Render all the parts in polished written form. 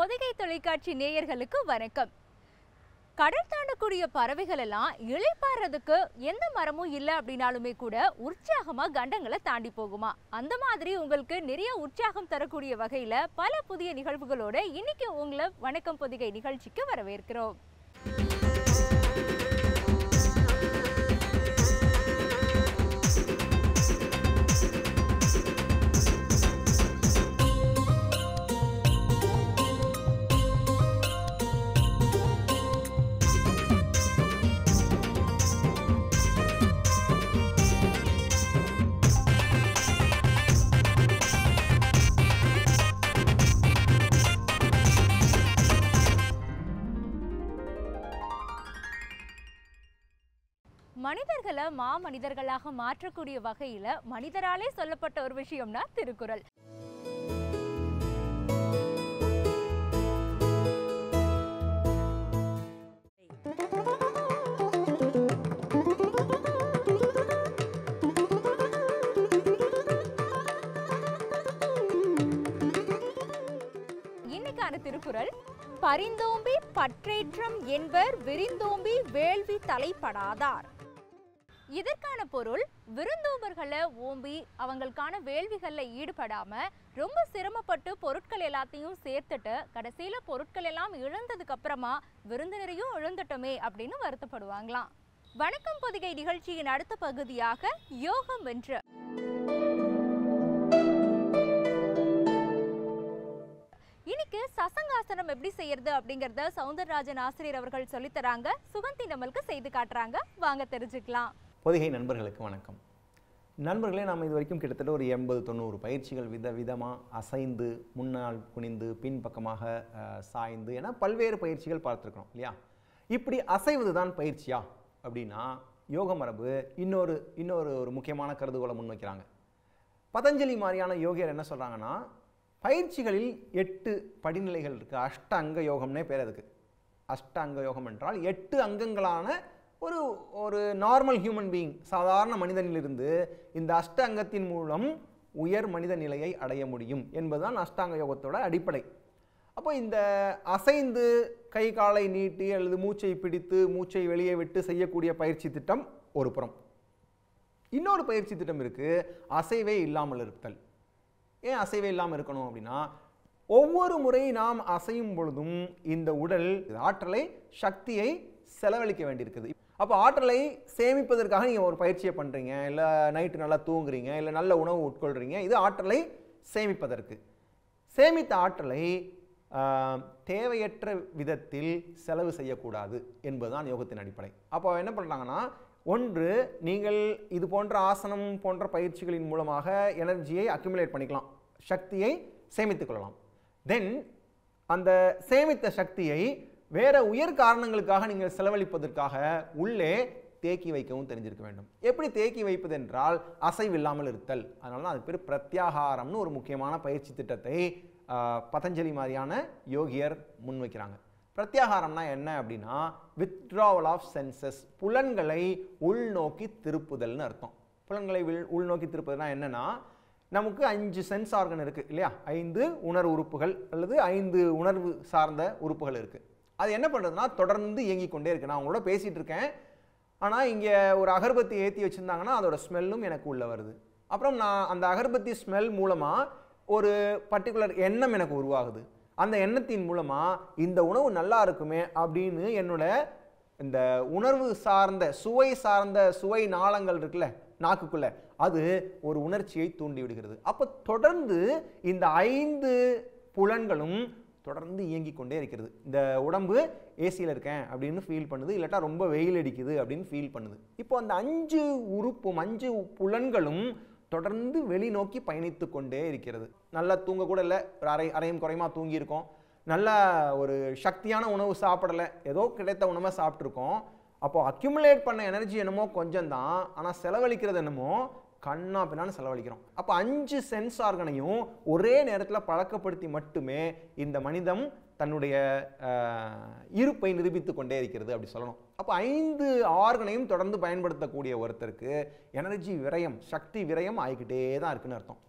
பொதிகை தொலைக்காட்சி நேயர்களுக்கு வணக்கம். கடல் தாண்டக்கூடிய பறவைகள் எல்லாம் இளைப்பாறதுக்கு எந்த மரமும் இல்லை அப்படின்னாலுமே கூட உற்சாகமா கண்டங்களை தாண்டி போகுமா. அந்த மாதிரி உங்களுக்கு நிறைய உற்சாகம் தரக்கூடிய வகையில பல புதிய நிகழ்வுகளோட இன்னைக்கு உங்களை வணக்கம் பொதிகை நிகழ்ச்சிக்கு வரவேற்கிறோம். மனிதர்களை மாமனிதர்களாக மாற்றக்கூடிய வகையில மனிதராலே சொல்லப்பட்ட ஒரு விஷயம்னா திருக்குறள். இன்னைக்கான திருக்குறள், பரிந்தோம்பி பற்றேற்றம் என்பர் விரிந்தோம்பி வேள்வி தலைப்படாதார். இதற்கான பொருள், விருந்தோம்பர்களை ஓம்பி அவங்களுக்கான வேள்விகள்ல ஈடுபடாம ரொம்ப சிரமப்பட்டு பொருட்கள் எல்லாத்தையும் சேர்த்துட்டு கடைசியில பொருட்கள் எல்லாம் இழந்ததுக்கு அப்புறமா விருந்தினரையும் இழந்துட்டோமே அப்படின்னு வருத்தப்படுவாங்களாம். வணக்கம் பொதிகை நிகழ்ச்சியின் அடுத்த பகுதியாக யோகம் வென்று. இன்னைக்கு சசங்காசனம் எப்படி செய்யறது அப்படிங்கறத சௌந்தரராஜன் ஆசிரியர் அவர்கள் சொல்லித்தராங்க. சுகந்தி நம்மளுக்கு செய்து காட்டுறாங்க. வாங்க தெரிஞ்சுக்கலாம். பொதிகை நண்பர்களுக்கு வணக்கம். நண்பர்களே, நாம் இது வரைக்கும் கிட்டத்தட்ட ஒரு 80-90 பயிற்சிகள் விதமாக அசைந்து, முன்னால் குனிந்து, பின்பக்கமாக சாய்ந்து என பல்வேறு பயிற்சிகள் பார்த்துருக்கோம் இல்லையா? இப்படி அசைவது தான் பயிற்சியா அப்படின்னா யோக மரபு இன்னொரு ஒரு முக்கியமான கருதுகோளை முன்வைக்கிறாங்க. பதஞ்சலி மாதிரியான யோகியர் என்ன சொல்கிறாங்கன்னா, பயிற்சிகளில் 8 படிநிலைகள் இருக்குது. அஷ்ட அங்க யோகம்னே பேர் அதுக்கு. அஷ்ட அங்க யோகம் என்றால் 8 அங்கங்களான ஒரு நார்மல் ஹியூமன் பீயிங், சாதாரண மனிதனிலிருந்து இந்த அஷ்ட அங்கத்தின் மூலம் உயர் மனித நிலையை அடைய முடியும் என்பதுதான் அஷ்டாங்க யோகத்தோட அடிப்படை. அப்போ இந்த அசைந்து கை காலை நீட்டி அல்லது மூச்சை பிடித்து மூச்சை வெளியே விட்டு செய்யக்கூடிய பயிற்சி திட்டம் ஒரு புறம். இன்னொரு பயிற்சி திட்டம் இருக்குது, அசைவே இல்லாமல் இருத்தல். ஏன் அசைவே இல்லாமல் இருக்கணும் அப்படின்னா, ஒவ்வொரு முறை நாம் அசையும் பொழுதும் இந்த உடல் ஆற்றலை, சக்தியை செலவழிக்க வேண்டியிருக்குது. அப்போ ஆற்றலை சேமிப்பதற்காக நீங்கள் ஒரு பயிற்சியை பண்ணுறீங்க, இல்லை நைட்டு நல்லா தூங்குறீங்க, இல்லை நல்ல உணவு உட்கொள்கிறீங்க. இது ஆற்றலை சேமிப்பதற்கு. சேமித்த ஆற்றலை தேவையற்ற விதத்தில் செலவு செய்யக்கூடாது என்பதுதான் யோகத்தின் அடிப்படை. அப்போ என்ன பண்ணுறாங்கன்னா, ஒன்று, நீங்கள் இது போன்ற ஆசனம் போன்ற பயிற்சிகளின் மூலமாக எனர்ஜியை அக்யூமுலேட் பண்ணிக்கலாம், சக்தியை சேமித்து கொள்ளலாம். தென் அந்த சேமித்த சக்தியை வேற உயர் காரணங்களுக்காக நீங்கள் செலவழிப்பதற்காக உள்ளே தேக்கி வைக்கவும் தெரிஞ்சிருக்க வேண்டும். எப்படி தேக்கி வைப்பது என்றால் அசைவில்லாமல் இருத்தல். அதனால அதுக்கு பேர் பிரத்யாகாரம்னு ஒரு முக்கியமான பயிற்சி திட்டத்தை பதஞ்சலி மாதிரியான யோகியர் முன்வைக்கிறாங்க. பிரத்யாகாரம்னா என்ன அப்படின்னா, வித்ட்ராவல் ஆஃப் சென்சஸ், புலன்களை உள்நோக்கி திருப்புதல்னு அர்த்தம். புலன்களை உள்நோக்கி திருப்புதல்னா என்னன்னா, நமக்கு 5 சென்ஸ் ஆர்கன் இருக்குது இல்லையா? 5 உணர்வு உறுப்புகள் அல்லது 5 உணர்வு சார்ந்த உறுப்புகள் இருக்குது. அது என்ன பண்ணுறதுனா தொடர்ந்து இயங்கிக் கொண்டே இருக்கு. நான் உங்களோட பேசிகிட்டு இருக்கேன், ஆனால் இங்கே ஒரு அகர்பத்தி ஏற்றி வச்சுருந்தாங்கன்னா அதோட ஸ்மெல்லும் எனக்கு உள்ளே வருது. அப்புறம் நான் அந்த அகர்பத்தி ஸ்மெல் மூலமாக ஒரு பர்டிகுலர் எண்ணம் எனக்கு உருவாகுது. அந்த எண்ணத்தின் மூலமாக இந்த உணவு நல்லா இருக்குமே அப்படின்னு என்னோட இந்த உணர்வு சார்ந்த சுவை நாளங்கள் இருக்குல்ல நாக்குக்குள்ள, அது ஒரு உணர்ச்சியை தூண்டி விடுகிறது. அப்போ தொடர்ந்து இந்த 5 புலன்களும் தொடர்ந்து இயங்கிக் கொண்டே இருக்கிறது. இந்த உடம்பு ஏசியில் இருக்கேன் அப்படின்னு ஃபீல் பண்ணுது, இல்லாட்டா ரொம்ப வெயில் அடிக்குது அப்படின்னு ஃபீல் பண்ணுது. இப்போ அந்த 5 உறுப்பும் 5 புலன்களும் தொடர்ந்து வெளிநோக்கி பயணித்து கொண்டே இருக்கிறது. நல்லா தூங்க கூட இல்லை, ஒரு அரையும் குறையுமா தூங்கியிருக்கோம், நல்ல ஒரு சக்தியான உணவு சாப்பிடலை, ஏதோ கிடைத்த உணவை சாப்பிட்ருக்கோம். அப்போது அக்யூமுலேட் பண்ண எனர்ஜி என்னமோ கொஞ்சம் தான், ஆனால் செலவழிக்கிறது என்னமோ கண்ணா பின்னான்னு செலவழிக்கிறோம். அப்போ 5 சென்ஸ் ஆர்கனையும் ஒரே நேரத்தில் பழக்கப்படுத்தி மட்டுமே இந்த மனிதம் தன்னுடைய இருப்பை நிரூபித்து கொண்டே இருக்கிறது அப்படி சொல்லணும். அப்போ 5 ஆர்கனையும் தொடர்ந்து பயன்படுத்தக்கூடிய ஒருத்தருக்கு எனர்ஜி விரயம், சக்தி விரயம் ஆகிக்கிட்டே தான் இருக்குன்னு அர்த்தம்.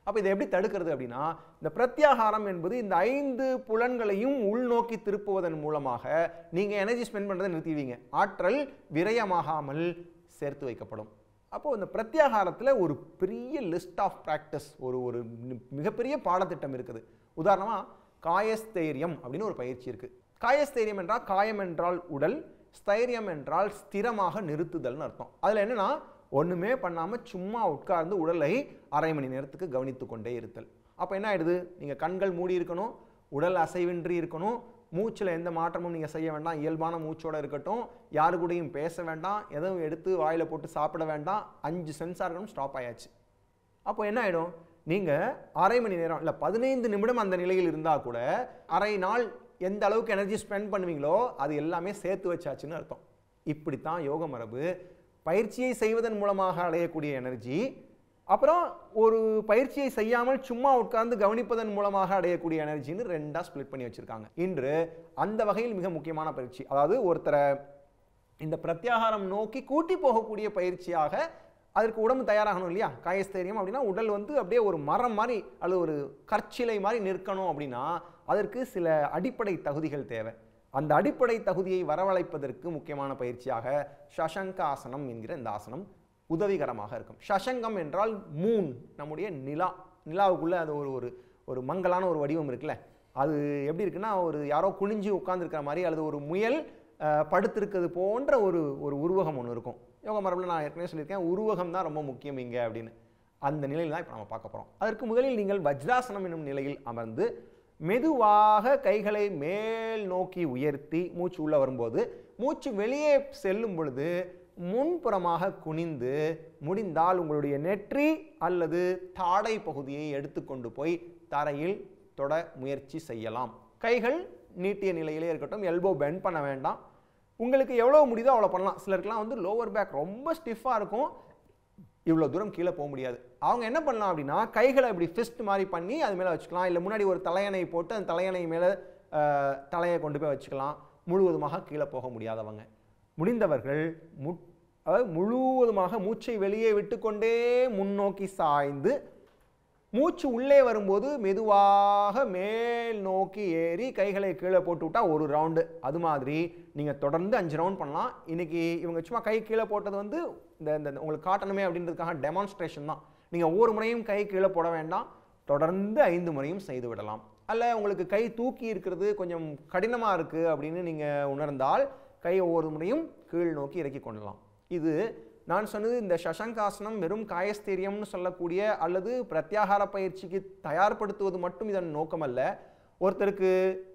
அப்போ இதை எப்படி தடுக்கிறது அப்படின்னா, இந்த பிரத்யாகாரம் என்பது இந்த 5 புலன்களையும் உள்நோக்கி திருப்புவதன் மூலமாக நீங்கள் எனர்ஜி ஸ்பெண்ட் பண்ணுறதை நிறுத்திடுவீங்க. ஆற்றல் விரயமாகாமல் சேர்த்து வைக்கப்படும். அப்போது இந்த பிரத்யாகாரத்தில் ஒரு பெரிய லிஸ்ட் ஆஃப் ப்ராக்டிஸ், ஒரு மிகப்பெரிய பாடத்திட்டம் இருக்குது. உதாரணமாக காயஸ்தைரியம் அப்படின்னு ஒரு பயிற்சி இருக்குது. காயஸ்தைரியம் என்றால் காயம் என்றால் உடல், ஸ்தைரியம் என்றால் ஸ்திரமாக நிறுத்துதல்னு அர்த்தம். அதில் என்னென்னா ஒன்றுமே பண்ணாமல் சும்மா உட்கார்ந்து உடலை அரை மணி நேரத்துக்கு கவனித்து கொண்டே இருத்தல். அப்போ என்ன ஆகிடுது, நீங்கள் கண்கள் மூடி இருக்கணும், உடல் அசைவின்றி இருக்கணும், மூச்சில் எந்த மாற்றமும் நீங்கள் செய்ய வேண்டாம், இயல்பான மூச்சோடு இருக்கட்டும், யாரு கூடயும் பேச வேண்டாம், எதுவும் எடுத்து வாயில் போட்டு சாப்பிட வேண்டாம், 5 சென்சார்களும் ஸ்டாப் ஆயாச்சு. அப்போ என்ன ஆகிடும், நீங்கள் அரை மணி நேரம் இல்லை 15 நிமிடம் அந்த நிலையில் இருந்தால் கூட அரை நாள் எந்த அளவுக்கு எனர்ஜி ஸ்பெண்ட் பண்ணுவீங்களோ அது எல்லாமே சேர்த்து வச்சாச்சுன்னு அர்த்தம். இப்படித்தான் யோக மரபு பயிற்சியை செய்வதன் மூலமாக அடையக்கூடிய எனர்ஜி, அப்புறம் ஒரு பயிற்சியை செய்யாமல் சும்மா உட்கார்ந்து கவனிப்பதன் மூலமாக அடையக்கூடிய எனர்ஜின்னு 2ஆ ஸ்பிளிட் பண்ணி வச்சிருக்காங்க. இன்று அந்த வகையில் மிக முக்கியமான பயிற்சி, அதாவது ஒருத்தரை இந்த பிரத்யாகாரம் நோக்கி கூட்டி போகக்கூடிய பயிற்சியாக அதற்கு உடம்பு தயாராகணும் இல்லையா. காயஸ்தைரியம் அப்படின்னா உடல் அப்படியே ஒரு மரம் மாதிரி அல்லது ஒரு கற்சிலை மாதிரி நிற்கணும் அப்படின்னா அதற்கு சில அடிப்படை தகுதிகள் தேவை. அந்த அடிப்படை தகுதியை வரவழைப்பதற்கு முக்கியமான பயிற்சியாக சசங்காசனம் என்கிற இந்த ஆசனம் உதவிகரமாக இருக்கும். சசங்கம் என்றால் மூன், நம்முடைய நிலாவுக்குள்ள அது ஒரு மங்கலான ஒரு வடிவம் இருக்குல்ல, அது எப்படி இருக்குன்னா ஒரு யாரோ குனிஞ்சு உட்கார்ந்துருக்கிற மாதிரி அல்லது ஒரு முயல் படுத்திருக்கிறது போன்ற ஒரு உருவகம் ஒன்று இருக்கும். யோக மரபில் நான் ஏற்கனவே சொல்லியிருக்கேன், உருவகம் தான் ரொம்ப முக்கியம் இங்கே அப்படின்னு. அந்த நிலையில் தான் இப்போ நம்ம பார்க்க போகிறோம். அதற்கு முதலில் நீங்கள் வஜ்ராசனம் என்னும் நிலையில் அமர்ந்து மெதுவாக கைகளை மேல் நோக்கி உயர்த்தி மூச்சு உள்ள வரும்போது மூச்சு வெளியே செல்லும் பொழுது முன்புறமாக குனிந்து முடிந்தால் உங்களுடைய நெற்றி அல்லது தாடை பகுதியை எடுத்துக்கொண்டு போய் தரையில் தொட முயற்சி செய்யலாம். கைகள் நீட்டிய நிலையிலே இருக்கட்டும், எல்போ பெண்ட் பண்ண வேண்டாம். உங்களுக்கு எவ்வளோ முடியுதோ அவ்வளோ பண்ணலாம். சிலருக்குலாம் லோவர் பேக் ரொம்ப ஸ்டிஃபாக இருக்கும், இவ்வளோ தூரம் கீழே போக முடியாது. அவங்க என்ன பண்ணலாம் அப்படின்னா கைகளை இப்படி ஃபிஸ்ட் மாதிரி பண்ணி அது மேலே வச்சுக்கலாம், இல்லை முன்னாடி ஒரு தலையணை போட்டு அந்த தலையணை மேலே தலையை கொண்டு போய் வச்சுக்கலாம். முழுவதுமாக கீழே போக முடியாதவங்க, முடிந்தவர்கள் அதாவது முழுவதுமாக மூச்சை வெளியே விட்டுக்கொண்டே முன்னோக்கி சாய்ந்து மூச்சு உள்ளே வரும்போது மெதுவாக மேல் நோக்கி ஏறி கைகளை கீழே போட்டு விட்டால் ஒரு ரவுண்டு. அது மாதிரி நீங்கள் தொடர்ந்து 5 ரவுண்ட் பண்ணலாம். இன்றைக்கி இவங்க சும்மா கை கீழே போட்டது இந்த உங்களுக்கு காட்டணுமே அப்படின்றதுக்காக டெமான்ஸ்ட்ரேஷன் தான். நீங்கள் ஒவ்வொரு முறையும் கை கீழே போட வேண்டாம், தொடர்ந்து 5 முறையும் செய்து விடலாம். அல்ல உங்களுக்கு கை தூக்கி இருக்கிறது கொஞ்சம் கடினமாக இருக்குது அப்படின்னு நீங்கள் உணர்ந்தால் கை ஒவ்வொரு முறையும் கீழ் நோக்கி இறக்கி கொள்ளலாம். இது நான் சொன்னது இந்த சசங்காசனம் வெறும் காயஸ்தைரியம்னு சொல்லக்கூடிய அல்லது பிரத்யாகார பயிற்சிக்கு தயார்படுத்துவது மட்டும் இதன் நோக்கமல்ல. ஒருத்தருக்கு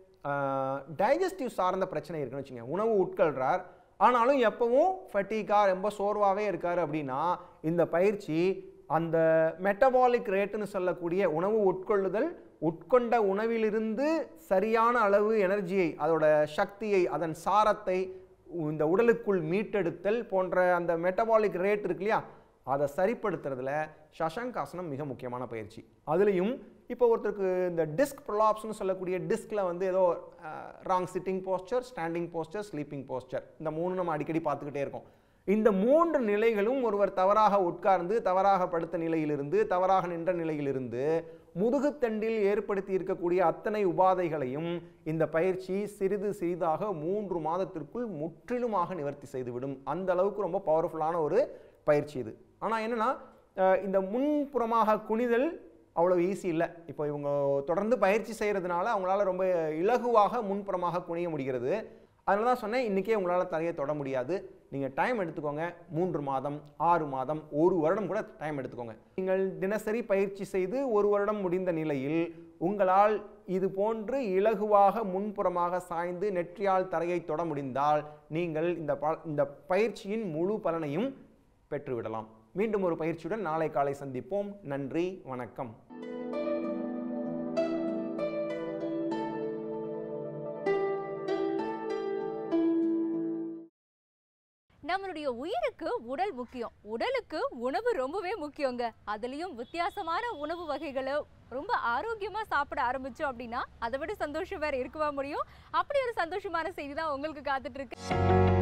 டைஜஸ்டிவ் சார்ந்த பிரச்சனை இருக்குன்னு வச்சுங்க, உணவு உட்கொள்கிறார் ஆனாலும் எப்பவும் ஃபட்டிக்காக ரொம்ப சோர்வாகவே இருக்கார் அப்படின்னா இந்த பயிற்சி அந்த மெட்டபாலிக் ரேட்டுன்னு சொல்லக்கூடிய உணவு உட்கொள்ளுதல், உட்கொண்ட உணவிலிருந்து சரியான அளவு எனர்ஜியை, அதோட சக்தியை, அதன் சாரத்தை இந்த உடலுக்குள் மீட்டெடுத்தல் போன்ற அந்த மெட்டபாலிக் ரேட் இருக்கு இல்லையா, அதை சரிப்படுத்துறதுல சசங்காசனம் மிக முக்கியமான பயிற்சி. அதுலேயும் இப்போ ஒருத்தருக்கு இந்த டிஸ்க் ப்ரொலாப்ஸ்னு சொல்லக்கூடிய டிஸ்கில் ஏதோ wrong sitting posture, standing posture, sleeping posture, இந்த 3 நம்ம அடிக்கடி பார்த்துக்கிட்டே இருக்கோம். இந்த 3 நிலைகளும் ஒருவர் தவறாக உட்கார்ந்து தவறாக படுத்த நிலையிலிருந்து தவறாக நின்ற நிலையிலிருந்து முதுகுத்தண்டில் ஏற்படுத்தி இருக்கக்கூடிய அத்தனை உபாதைகளையும் இந்த பயிற்சி சிறிது சிறிதாக 3 மாதத்திற்குள் முற்றிலுமாக நிவர்த்தி செய்துவிடும். அந்த அளவுக்கு ரொம்ப பவர்ஃபுல்லான ஒரு பயிற்சி இது. ஆனால் என்னன்னா இந்த முன்புறமாக குனிதல் அவ்வளோ ஈஸி இல்லை. இப்போ இவங்க தொடர்ந்து பயிற்சி செய்கிறதுனால அவங்களால ரொம்ப இலகுவாக முன்புறமாக குனிய முடிகிறது. அதனால தான் சொன்னேன், இன்றைக்கே உங்களால் தலையை தொட முடியாது, நீங்கள் டைம் எடுத்துக்கோங்க. 3 மாதம், 6 மாதம், 1 வருடம் கூட டைம் எடுத்துக்கோங்க. நீங்கள் தினசரி பயிற்சி செய்து 1 வருடம் முடிந்த நிலையில் உங்களால் இது போன்று இலகுவாக முன்புறமாக சாய்ந்து நெற்றியால் தரையை தொட முடிந்தால் நீங்கள் இந்த பயிற்சியின் முழு பலனையும் பெற்றுவிடலாம். மீண்டும் ஒரு பயிற்சியுடன் நாளை காலை சந்திப்போம். நன்றி, வணக்கம். நம்மளுடைய உயிருக்கு உடல் முக்கியம், உடலுக்கு உணவு ரொம்பவே முக்கியங்க. அதுலயும் வித்தியாசமான உணவு வகைகளை ரொம்ப ஆரோக்கியமா சாப்பிட ஆரம்பிச்சோம் அப்படின்னா அதை விட சந்தோஷம் வேற இருக்கவா முடியும்? அப்படி ஒரு சந்தோஷமான செய்தி தான் உங்களுக்கு காத்துட்டு இருக்கு.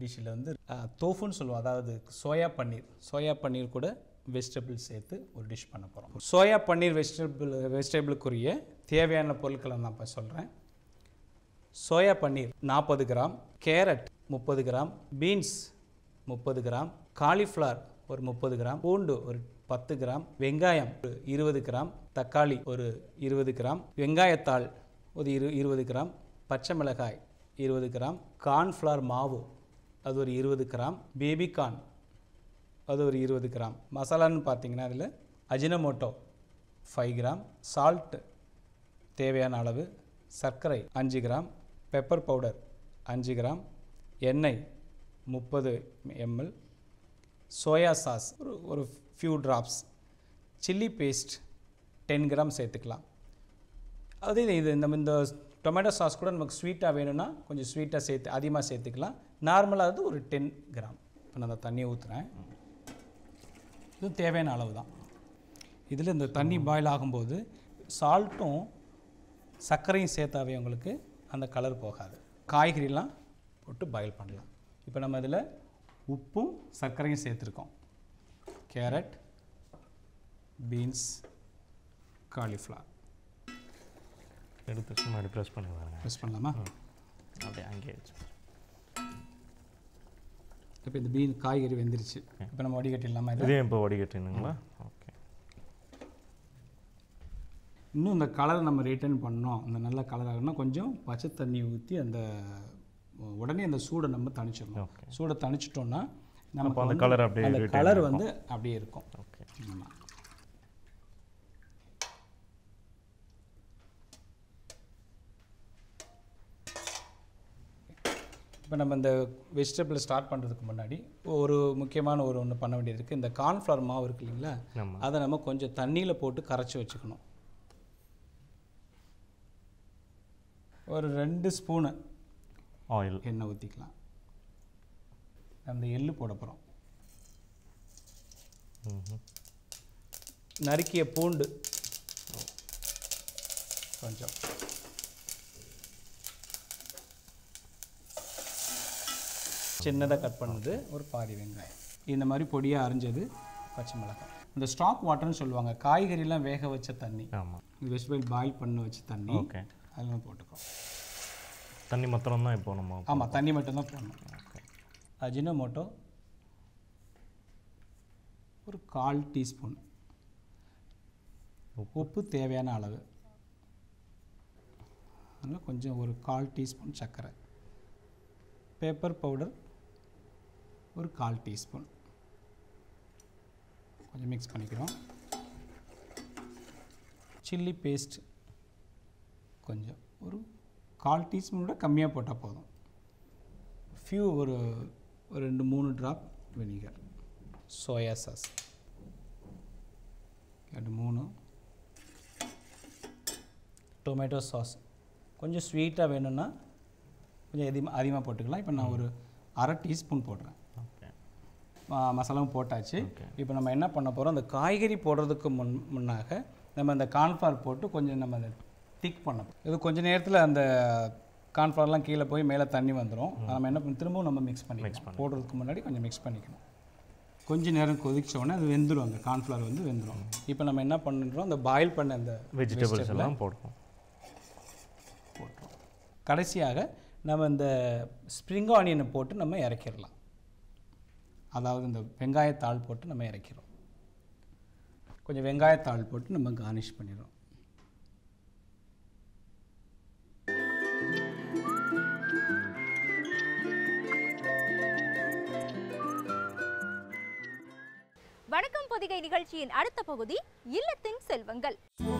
டிஷ்ஷில் வந்து தோஃபுன்னு சொல்லுவோம், அதாவது சோயா பன்னீர் கூட வெஜிடபிள் சேர்த்து ஒரு டிஷ் பண்ண போகிறோம். சோயா பன்னீர் வெஜிடபிளுக்குரிய தேவையான பொருட்களை நான் இப்போ சொல்கிறேன். Soya paneer 40 gram, carrot 30 gram, beans 30 gram, cauliflower ஒரு 30 கிராம், பூண்டு ஒரு 10 கிராம், வெங்காயம் ஒரு 20 கிராம், தக்காளி ஒரு 20 கிராம், வெங்காயத்தாள் ஒரு 20 கிராம், பச்சை மிளகாய் 20 கிராம், கார்ன்ஃப்ளவர் மாவு அது ஒரு 20 கிராம், பேபிகார்ன் அது ஒரு 20 கிராம். மசாலான்னு பார்த்தீங்கன்னா அதில் அஜினமோட்டோ 5 கிராம், சால்ட்டு தேவையான அளவு, சர்க்கரை 5 கிராம், பெப்பர் பவுடர் 5 கிராம், எண்ணெய் 30 ml, சோயா சாஸ் ஒரு few drops, chilli paste 10 gram சேர்த்துக்கலாம். அது இது இந்த டொமேட்டோ சாஸ் கூட நமக்கு ஸ்வீட்டாக வேணும்னா கொஞ்சம் ஸ்வீட்டாக அதிகமாக சேர்த்துக்கலாம். நார்மலாக அது ஒரு 10 கிராம். இப்போ நான் அந்த தண்ணியை ஊற்றுறேன். இது தேவையான அளவு தான். இதில் இந்த தண்ணி பாயில் ஆகும்போது சால்ட்டும் சர்க்கரையும் சேர்த்தாவே உங்களுக்கு அந்த கலர் போகாது. காய்கறிலாம் போட்டு பாயில் பண்ணலாம். இப்போ நம்ம இதில் உப்பும் சர்க்கரையும் சேர்த்துருக்கோம். கேரட், பீன்ஸ், காலிஃப்ளவர் எடுத்து சும்மா ப்ரெஸ் பண்ணிடுவாங்க. ப்ரெஸ் பண்ணலாமா? அப்படியே அங்கேயே வச்சு. இப்போ இந்த காய்கறி வெந்துருச்சு. இப்போ நம்ம வடிகட்டிடலாமா? இதே இப்போ வடிகட்டினுங்களா? ஓகே. இன்னும் இந்த கலர் நம்ம ரிட்டர்ன் பண்ணோம், அந்த நல்ல கலர் ஆகணும்னா கொஞ்சம் பச்சை தண்ணி ஊற்றி அந்த உடனே அந்த சூடை நம்ம தணிச்சிடணும். சூடை தணிச்சிட்டோம்னா நமக்கு அந்த கலர் அப்படியே அந்த கலர் வந்து அப்படியே இருக்கும். ஓகே. ஆமாம். இப்போ நம்ம இந்த வெஜிடபிள் ஸ்டார்ட் பண்ணுறதுக்கு முன்னாடி ஒரு முக்கியமான ஒன்று பண்ண வேண்டியது இருக்குது. இந்த கார்ன்ஃப்ளவர் மாவு இருக்குது இல்லைங்களா, அதை நம்ம கொஞ்சம் தண்ணியில் போட்டு கரைச்சி வச்சுக்கணும். ஒரு 2 ஸ்பூனு ஆயில் எண்ணெய் ஊற்றிக்கலாம். அந்த எள்ளு போட போகிறோம். நறுக்கிய பூண்டு கொஞ்சம், சின்னதாக கட் பண்ணது ஒரு பாதி வெங்காயம், இந்த மாதிரி பொடியாக அரிஞ்சது பச்சை மிளகாய். இந்த ஸ்டாக் வாட்டர்னு சொல்லுவாங்க, காய்கறிலாம் வேக வச்ச தண்ணி. ஆமாம். வெஜிடபிள் பாயில் பண்ண வச்ச தண்ணி. ஓகே. அதெல்லாம் போட்டுக்கோ. தண்ணி மாத்திரம் தான் இப்போ நம்ம. ஆமாம், தண்ணி மட்டும்தான் போடணும். ஓகே. அஜினமோட்டோ ஒரு 1/4 டீஸ்பூன், உப்பு தேவையான அளவு, அதனால் கொஞ்சம் ஒரு 1/4 டீஸ்பூன் சர்க்கரை, பேப்பர் பவுடர் ஒரு 1/4 டீஸ்பூன், கொஞ்சம் மிக்ஸ் பண்ணிக்கிறோம். சில்லி பேஸ்ட் கொஞ்சம் ஒரு 1/4 டீஸ்பூன் விட கம்மியாக போட்டால் போதும். ஒரு 2-3 drop vinegar, soya sauce 2-3, tomato sauce கொஞ்சம் ஸ்வீட்டாக வேணும்னா கொஞ்சம் அதிகமாக போட்டுக்கலாம். இப்போ நான் ஒரு 1/2 டீஸ்பூன் போடுறேன். ஓகே. மசாலாவும் போட்டாச்சு. இப்போ நம்ம என்ன பண்ண போகிறோம், அந்த காய்கறி போடுறதுக்கு முன்னாக நம்ம அந்த கார்ன்ஃப்ளவர் போட்டு கொஞ்சம் நம்ம அதை திக் பண்ணணும். இது கொஞ்சம் நேரத்தில் அந்த கார்ன்ஃப்ளவர்லாம் கீழே போய் மேலே தண்ணி வந்துடும். நம்ம என்ன பண்ணி திரும்பவும் நம்ம மிக்ஸ் போடுறதுக்கு முன்னாடி கொஞ்சம் மிக்ஸ் பண்ணிக்கணும். கொஞ்சம் நேரம் கொதிச்சோடனே அது வெந்துடும், அந்த கார்ன்ஃப்ளவர் வந்து வெந்துடும். இப்போ நம்ம என்ன பண்ணுறோம், அந்த பாயில் பண்ண அந்த வெஜிடபிள்ஸ் எல்லாம் போடுறோம். கடைசியாக நம்ம இந்த ஸ்ப்ரிங் ஆனியனை போட்டு நம்ம இறக்கிடலாம். அதாவது இந்த வெங்காயத்தாள் போட்டு நம்ம இறக்கிறோம். கொஞ்சம் வெங்காயத்தாள் போட்டு நம்ம கார்னிஷ் பண்ணிடுறோம். வணக்கம் பொதிகை நிகழ்ச்சியின் அடுத்த பகுதி இல்லத்தின் செல்வங்கள்.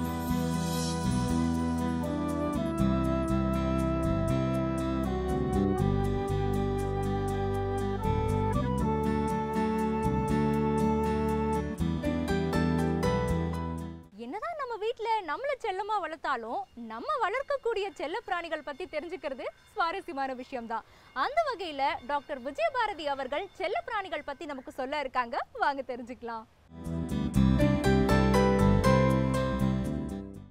என்னதான் நம்ம வீட்ல நம்மள செல்லமா வளர்த்தாலும் நம்ம வளர்க்கக்கூடிய செல்ல பிராணிகள் பத்தி தெரிஞ்சுக்கிறது சுவாரஸ்யமான விஷயம்தான். அந்த வகையில டாக்டர் விஜயபாரதி அவர்கள் செல்ல பிராணிகள் பத்தி நமக்கு சொல்ல இருக்காங்க. வாங்க தெரிஞ்சுக்கலாம்.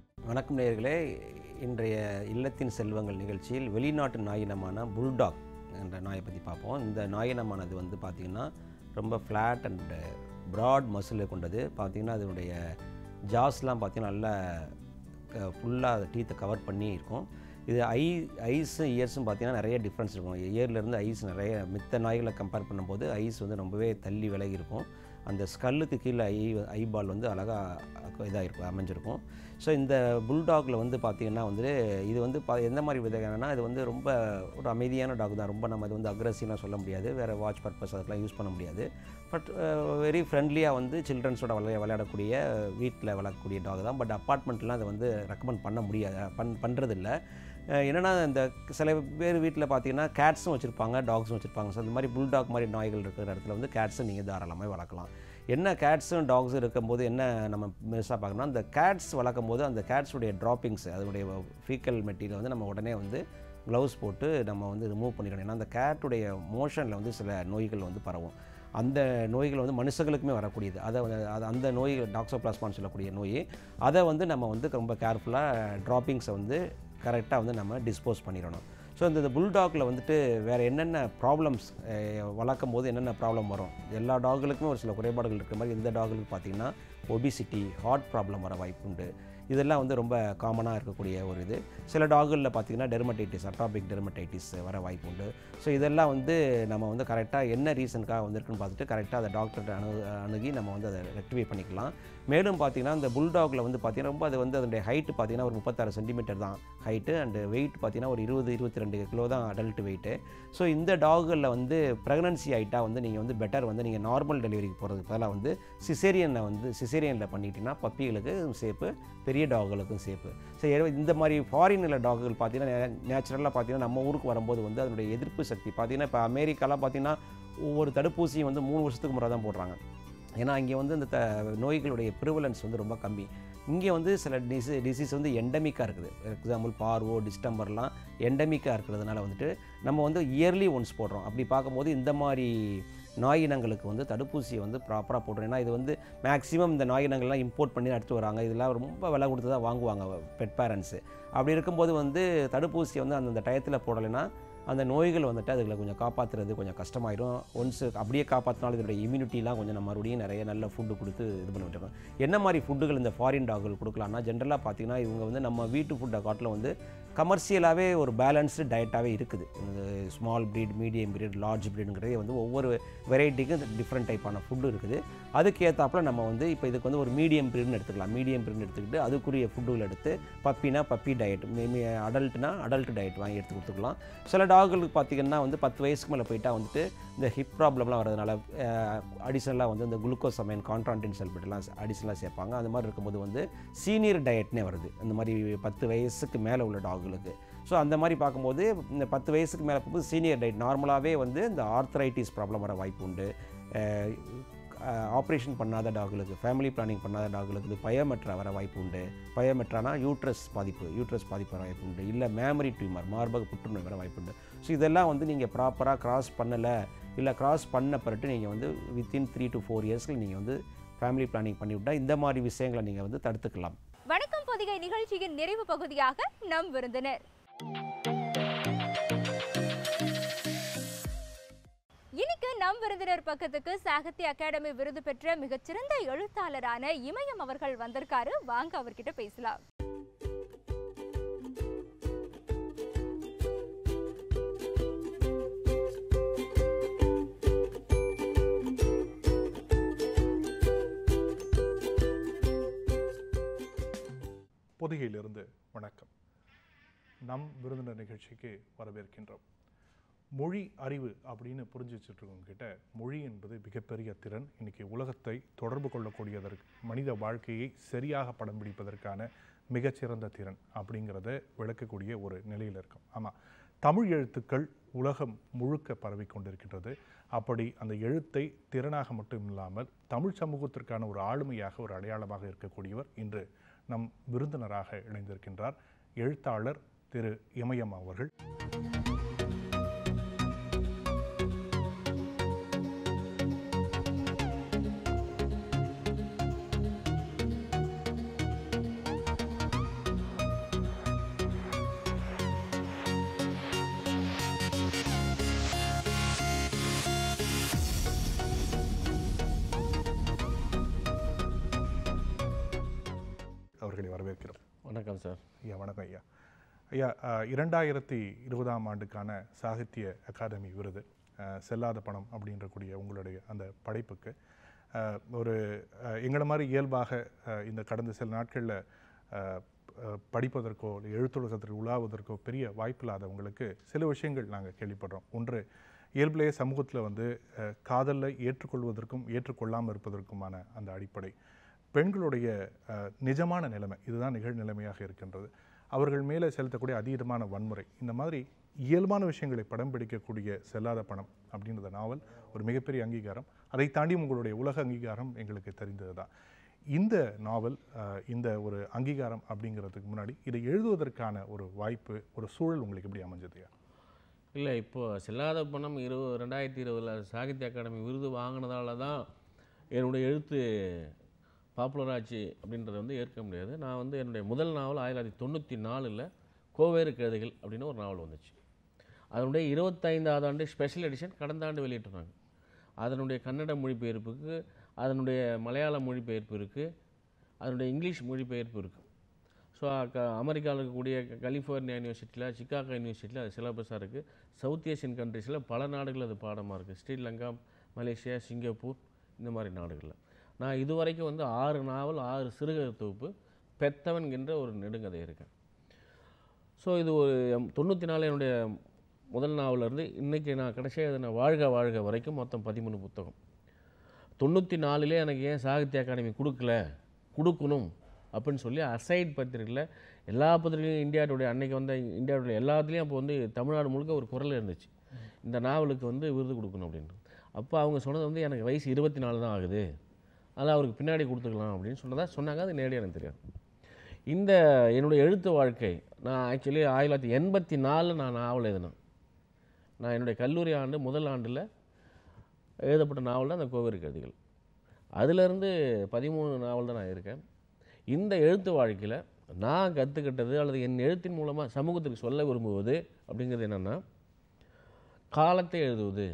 வணக்கம் நேயர்களே, இன்றைய இல்லத்தின் செல்வங்கள் நிகழ்ச்சியில் வெளிநாட்டு நாயினமான புல்டாக் என்ற நாயை பற்றி பார்ப்போம். இந்த நாயினமானது வந்து பார்த்திங்கன்னா ரொம்ப ஃப்ளாட் அண்ட் ப்ராட் மசிலை கொண்டது. பார்த்திங்கன்னா அதனுடைய ஜாஸ்லாம் பார்த்திங்கன்னா நல்லா ஃபுல்லாக டீத்தை கவர் பண்ணி இருக்கும். இது ஐஸும் இயர்ஸும் பார்த்திங்கன்னா நிறைய டிஃப்ரென்ஸ் இருக்கும். இயர்லேருந்து ஐஸ் நிறைய மித்த நாய்களை கம்பேர் பண்ணும்போது ஐஸ் வந்து ரொம்பவே தள்ளி விலகி இருக்கும். அந்த ஸ்கல்லுக்கு கீழே ஐபால் வந்து அழகாக இதாக இருக்கும், அமைஞ்சிருக்கும். ஸோ இந்த புல்டாகில் வந்து பார்த்திங்கன்னா வந்து இது வந்து எந்த மாதிரி விதங்கன்னா இது வந்து ரொம்ப ஒரு அமைதியான டாக் தான். ரொம்ப நம்ம இது வந்து அக்ரெசிவ்லாம் சொல்ல முடியாது, வேறு வாட்ச் பர்பஸ் அதெல்லாம் யூஸ் பண்ண முடியாது. பட் வெரி ஃப்ரெண்ட்லியாக வந்து சில்ட்ரன்ஸோட விளையாடக்கூடிய வீட்டில் வளர்க்கக்கூடிய டாக் தான். பட் அப்பார்ட்மெண்ட்லாம் அதை வந்து ரெக்கமெண்ட் பண்ண முடியாது, பண்ணுறதில்ல. என்னென்னா இந்த சில பேர் வீட்டில் பார்த்தீங்கன்னா கேட்ஸும் வச்சுருப்பாங்க, டாக்ஸும் வச்சுருப்பாங்க. ஸோ அந்த மாதிரி புல்டாக் மாதிரி நாய்கள் இருக்கிற இடத்துல வந்து கேட்ஸும் நீங்கள் தாராளமாக வளர்க்கலாம். என்ன கேட்ஸும் டாக்ஸும் இருக்கும்போது என்ன நம்ம மிஸ்ஸாக பார்க்கணும்னா, அந்த கேட்ஸ் வளர்க்கும் போது அந்த கேட்ஸுடைய ட்ராப்பிங்ஸ், அதனுடைய ஃபீக்கல் மெட்டீரியல் வந்து நம்ம உடனே வந்து க்ளவுஸ் போட்டு நம்ம வந்து ரிமூவ் பண்ணிடணும். ஏன்னா அந்த கேட்டுடைய மோஷனில் வந்து சில நோய்கள் வந்து பரவும். அந்த நோய்கள் வந்து மனுஷங்களுக்குமே வரக்கூடியது. அந்த நோய் டாக்ஸோபிளாஸ்மான்னு சொல்லக்கூடிய நோய். அதை வந்து நம்ம வந்து ரொம்ப கேர்ஃபுல்லாக ட்ராப்பிங்ஸை வந்து கரெக்டாக வந்து நம்ம டிஸ்போஸ் பண்ணிடணும். ஸோ இந்த புல்டாகில் வந்துட்டு வேறு என்னென்ன ப்ராப்ளம்ஸ் வளர்க்கும் போது என்னென்ன ப்ராப்ளம் வரும், எல்லா டாகுகளுக்குமே ஒரு சில குறைபாடுகள் இருக்கிற மாதிரி இந்த டாகுகளுக்கு பார்த்திங்கன்னா ஒபிசிட்டி, ஹார்ட் ப்ராப்ளம் வர வாய்ப்பு உண்டு. இதெல்லாம் வந்து ரொம்ப காமனாக இருக்கக்கூடிய ஒரு இது. சில டாகுகளில் பார்த்திங்கன்னா டெர்மடைட்டிஸ், அட்டாபிக் டெர்மடைட்டிஸ் வர வாய்ப்பு உண்டு. ஸோ இதெல்லாம் வந்து நம்ம வந்து கரெக்டாக என்ன ரீசனுக்காக வந்திருக்குன்னு பார்த்துட்டு கரெக்டாக அதை டாக்டர்கிட்ட அணுகி நம்ம வந்து அதை ரெக்டிஃபை பண்ணிக்கலாம். மேலும் பார்த்திங்கன்னா இந்த புல்டாகில் வந்து பார்த்திங்கன்னா ரொம்ப அது வந்து அதனுடைய ஹைட்டு பார்த்திங்கன்னா ஒரு 36 சென்டிமீட்டர் தான் ஹைட்டு, அண்டு வெயிட் பார்த்திங்கன்னா ஒரு 20-22 கிலோ தான் அடல்ட் வெயிட்டு. ஸோ இந்த டாகுகளில் வந்து ப்ரெக்னன்சி ஆகிட்டா வந்து நீங்கள் வந்து பெட்டர் வந்து நீங்கள் நார்மல் டெலிவரிக்கு போகிறதுக்கு பதிலாக வந்து சிசேரியனில் பண்ணிட்டீங்கன்னா பப்பிகளுக்கு சேஃபு, பெரிய டாகுகளுக்கும் சேஃபு. ஸோ இந்த மாதிரி ஃபாரினில் டாகுகள் பார்த்திங்கன்னா நேச்சுரலாக பார்த்திங்கன்னா நம்ம ஊருக்கு வரும்போது வந்து அதனுடைய எதிர்ப்பு சக்தி பார்த்திங்கன்னா இப்போ அமெரிக்காலாம் பார்த்திங்கன்னா ஒவ்வொரு தடுப்பூசியும் வந்து 3 வருஷத்துக்கு முறை தான் போடுறாங்க. ஏன்னா இங்கே வந்து இந்த நோய்களுடைய ப்ரிவலன்ஸ் வந்து ரொம்ப கம்மி. இங்கே வந்து சில டிசீஸ் வந்து எண்டமிக்காக இருக்குது. எக்ஸாம்பிள் பார்வோ, டிஸ்டம்பர்லாம் எண்டமிக்காக இருக்கிறதுனால வந்துட்டு நம்ம வந்து இயர்லி ஒன்ஸ் போடுறோம். அப்படி பார்க்கும்போது இந்த மாதிரி நாய் இனங்களுக்கு வந்து தடுப்பூசியை வந்து ப்ராப்பராக போடுறோம். ஏன்னா இது வந்து மேக்ஸிமம் இந்த நாய் இனங்கள்லாம் இம்போர்ட் பண்ணி எடுத்து வராங்க. இதெல்லாம் ரொம்ப விலை கொடுத்து தான் வாங்குவாங்க பெட் பேரண்ட்ஸு. அப்படி இருக்கும்போது வந்து தடுப்பூசியை வந்து அந்தந்த டயத்தில் போடலைன்னா அந்த நோய்கள் வந்துட்டு அதுகளை கொஞ்சம் காப்பாற்றுறது கொஞ்சம் கஷ்டமாயிடும். ஒன்ஸ் அப்படியே காப்பாற்றினாலும் இதோட இம்யூனிட்டிலாம் கொஞ்சம் நம்ம மறுபடியும் நிறைய நல்ல ஃபுட்டு கொடுத்து இது பண்ணிட்டு இருக்கோம். என்ன மாதிரி ஃபுட்டுகள் இந்த ஃபாரின் டாகுகள் கொடுக்கலாம்னா, ஜென்ரலாக பார்த்திங்கன்னா இவங்க வந்து நம்ம வீட்டு ஃபுட்டை காட்டில் வந்து கமர்ஷியலாகவே ஒரு பேலன்ஸ்டு டயட்டாகவே இருக்குது. இந்த small breed, medium breed, large ப்ரீடுங்கிறதே வந்து ஒவ்வொரு வெரைட்டிக்கும் டிஃப்ரெண்ட் டைப்பான ஃபுட்டு இருக்குது. அதுக்கேற்றாப்பில் நம்ம வந்து இப்போ இதுக்கு வந்து ஒரு மீடியம் ப்ரீடுன்னு எடுத்துக்கலாம். மீடியம் ப்ரீடுன்னு எடுத்துக்கிட்டு அதுக்குரிய ஃபுட்டுகள் எடுத்து பப்பினா பப்பி டயட், அடல்ட்னா அடல்ட் டயட் வாங்கி எடுத்து கொடுத்துக்கலாம். சில டாகுகளுக்கு பார்த்திங்கன்னா வந்து 10 வயசுக்கு மேலே போயிட்டா வந்துட்டு இந்த ஹிப் ப்ராப்ளம்லாம் வரதுனால அடிஷ்னலாக வந்து இந்த குளுக்கோசமைன், கான்ட்ரான்டின் சல்பேட்லாம் அடிஷ்னலாக சேர்ப்பாங்க. அந்த மாதிரி இருக்கும்போது வந்து சீனியர் டயட்னே வருது அந்த மாதிரி 10 வயசுக்கு மேலே உள்ள டாகுகளுக்கு. ஸோ அந்த மாதிரி பார்க்கும்போது இந்த 10 வயசுக்கு மேலே போகும்போது சீனியர் டயட் நார்மலாகவே வந்து இந்த ஆர்த்ரைட்டிஸ் ப்ராப்ளம் வர வாய்ப்பு உண்டு. ஆப்ரேஷன் பண்ணாத டாகுகளுக்கு, ஃபேமிலி பிளானிங் பண்ணாத டாகுகளுக்கு இது பயோமெட்ரா வர வாய்ப்பு உண்டு. பயோமெட்ரானா யூட்ரஸ் பாதிப்பு வர வாய்ப்பு உண்டு. இல்லை மேமரி டியூமர், மார்பக புற்றுநோய் வர வாய்ப்பு உண்டு. ஸோ இதெல்லாம் வந்து நீங்கள் ப்ராப்பராக கிராஸ் பண்ணலை, இல்லை கிராஸ் பண்ண பிறகு நீங்கள் வந்து வித்தின் 3 to 4 இயர்ஸில் நீங்கள் வந்து ஃபேமிலி பிளானிங் பண்ணிவிட்டால் இந்த மாதிரி விஷயங்களை நீங்கள் வந்து தடுத்துக்கலாம். வணக்கம் பொதிகை நிகழ்ச்சியின் நிறைவு பகுதியாக நம் விருந்தினர் இன்னைக்கு நம் விருந்தினர் பக்கத்துக்கு சாகித்ய அகாடமி விருது பெற்ற மிகச்சிறந்த எழுத்தாளரான இமயம் அவர்கள் வந்திருக்காரு. வாங்க அவர்கிட்ட பேசலாம். பொதிகையிலிருந்து வணக்கம். நம் விருந்தினர் நிகழ்ச்சிக்கு வரவேற்கின்றோம். மொழி அறிவு அப்படின்னு புரிஞ்சு வச்சுட்ருக்கவங்க கிட்ட மொழி என்பது மிகப்பெரிய திறன். இன்றைக்கி உலகத்தை தொடர்பு கொள்ளக்கூடியதற்கு, மனித வாழ்க்கையை சரியாக படம் பிடிப்பதற்கான மிகச்சிறந்த திறன் அப்படிங்கிறத விளக்கக்கூடிய ஒரு நிலையில் இருக்கும். ஆமாம், தமிழ் எழுத்துக்கள் உலகம் முழுக்க பரவி கொண்டிருக்கின்றது. அப்படி அந்த எழுத்தை திறனாக மட்டும் இல்லாமல் தமிழ் சமூகத்திற்கான ஒரு ஆளுமையாக, ஒரு அடையாளமாக இருக்கக்கூடியவர் இன்று நம் விருந்தினராக இணைந்திருக்கின்றார். எழுத்தாளர் திரு இமயம் அவர்கள். அவர்களை வரவேற்கிறோம். வணக்கம் சார். ஐயா வணக்கம் ஐயா. ஐயா 2020ஆம் ஆண்டுக்கான சாகித்ய அகாதமி விருது செல்லாத பணம் அப்படின்ற கூடிய உங்களுடைய அந்த படைப்புக்கு ஒரு எங்களை மாதிரி இயல்பாக இந்த கடந்த சில நாட்களில் படிப்பதற்கோ எழுத்துலகத்திற்கு உலாவதற்கோ பெரிய வாய்ப்பில்லாதவங்களுக்கு சில விஷயங்கள் நாங்கள் கேள்விப்படுறோம். ஒன்று, இயல்பிலேயே சமூகத்தில் வந்து காதலில் ஏற்றுக்கொள்வதற்கும் ஏற்றுக்கொள்ளாமல் இருப்பதற்குமான அந்த அடிப்படை, பெண்களுடைய நிஜமான நிலைமை, இதுதான் நிகழ்நிலைமையாக இருக்கின்றது, அவர்கள் மேலே செலுத்தக்கூடிய அதீதமான வன்முறை, இந்த மாதிரி இயல்பான விஷயங்களை படம் பிடிக்கக்கூடிய செல்லாத பணம் அப்படின்ற நாவல் ஒரு மிகப்பெரிய அங்கீகாரம். அதை தாண்டி உங்களுடைய உலக அங்கீகாரம் எங்களுக்கு தெரிந்தது தான். இந்த நாவல் இந்த ஒரு அங்கீகாரம் அப்படிங்கிறதுக்கு முன்னாடி இதை எழுதுவதற்கான ஒரு வாய்ப்பு, ஒரு சூழல் உங்களுக்கு எப்படி அமைஞ்சதுயா? இல்லை, இப்போது செல்லாத பணம் 2020 சாகித்ய அகாடமி விருது வாங்கினதால தான் என்னுடைய எழுத்து பாப்புலர் ஆச்சு அப்படின்றத வந்து ஏற்க முடியாது. நான் வந்து என்னுடைய முதல் நாவல் 1994 கோவேறு கழுதைகள் அப்படின்னு ஒரு நாவல் வந்துச்சு. அதனுடைய 25வது ஆண்டு ஸ்பெஷல் எடிஷன் கடந்த ஆண்டு வெளியிட்டிருந்தாங்க. அதனுடைய கன்னட மொழிபெயர்ப்புக்கு, அதனுடைய மலையாள மொழிபெயர்ப்பு இருக்குது, அதனுடைய இங்கிலீஷ் மொழிபெயர்ப்பு இருக்குது. ஸோ அமெரிக்காவில் இருக்கக்கூடிய கலிஃபோர்னியா யூனிவர்சிட்டியில், சிக்காகோ யூனிவர்சிட்டியில் அது சிலபஸாக இருக்குது. சவுத் ஏஷியன் கண்ட்ரீஸில் பல நாடுகள் அது பாடமாக இருக்குது. ஸ்ரீலங்கா, மலேசியா, சிங்கப்பூர், இந்த மாதிரி நாடுகளில். நான் இதுவரைக்கும் வந்து 6 நாவல், 6 சிறுகதை தொகுப்பு, பெத்தவன் என்ற ஒரு நெடுங்கதை இருக்கேன். ஸோ இது ஒரு 94 என்னுடைய முதல் நாவலிருந்து இன்றைக்கி நான் கடைசியாக நான் வாழ்க வாழ்க வரைக்கும் மொத்தம் 13 புத்தகம். 94 எனக்கு ஏன் சாகித்ய அகாடமி கொடுக்கணும் அப்படின்னு சொல்லி அசைட் பத்திரிகையில் எல்லா பத்திரிகையும் இந்தியாவுடைய அன்றைக்கி வந்து இந்தியாவுடைய எல்லாத்துலேயும் அப்போ வந்து தமிழ்நாடு முழுக்க ஒரு குரல் இருந்துச்சு, இந்த நாவலுக்கு வந்து விருது கொடுக்கணும் அப்படின்னு. அப்போ அவங்க சொன்னது வந்து எனக்கு வயசு 24 தான் ஆகுது, அதனால் அவருக்கு பின்னாடி கொடுத்துக்கலாம் அப்படின்னு சொன்னாங்க. அது நேரடியாக எனக்கு தெரியாது. இந்த என்னுடைய எழுத்து வாழ்க்கை, நான் ஆக்சுவலி 1984 நான் நாவல் எழுதினேன். நான் என்னுடைய கல்லூரி ஆண்டு முதல் ஆண்டில் எழுதப்பட்ட நாவல் தான் அந்த கோவேறு கழுதைகள். அதிலிருந்து 13 நாவல் தான் நான் இருக்கேன். இந்த எழுத்து வாழ்க்கையில் நான் கற்றுக்கிட்டது அல்லது என் எழுத்தின் மூலமாக சமூகத்துக்கு சொல்ல விரும்புவது அப்படிங்கிறது என்னென்னா, காலத்தை எழுதுவது,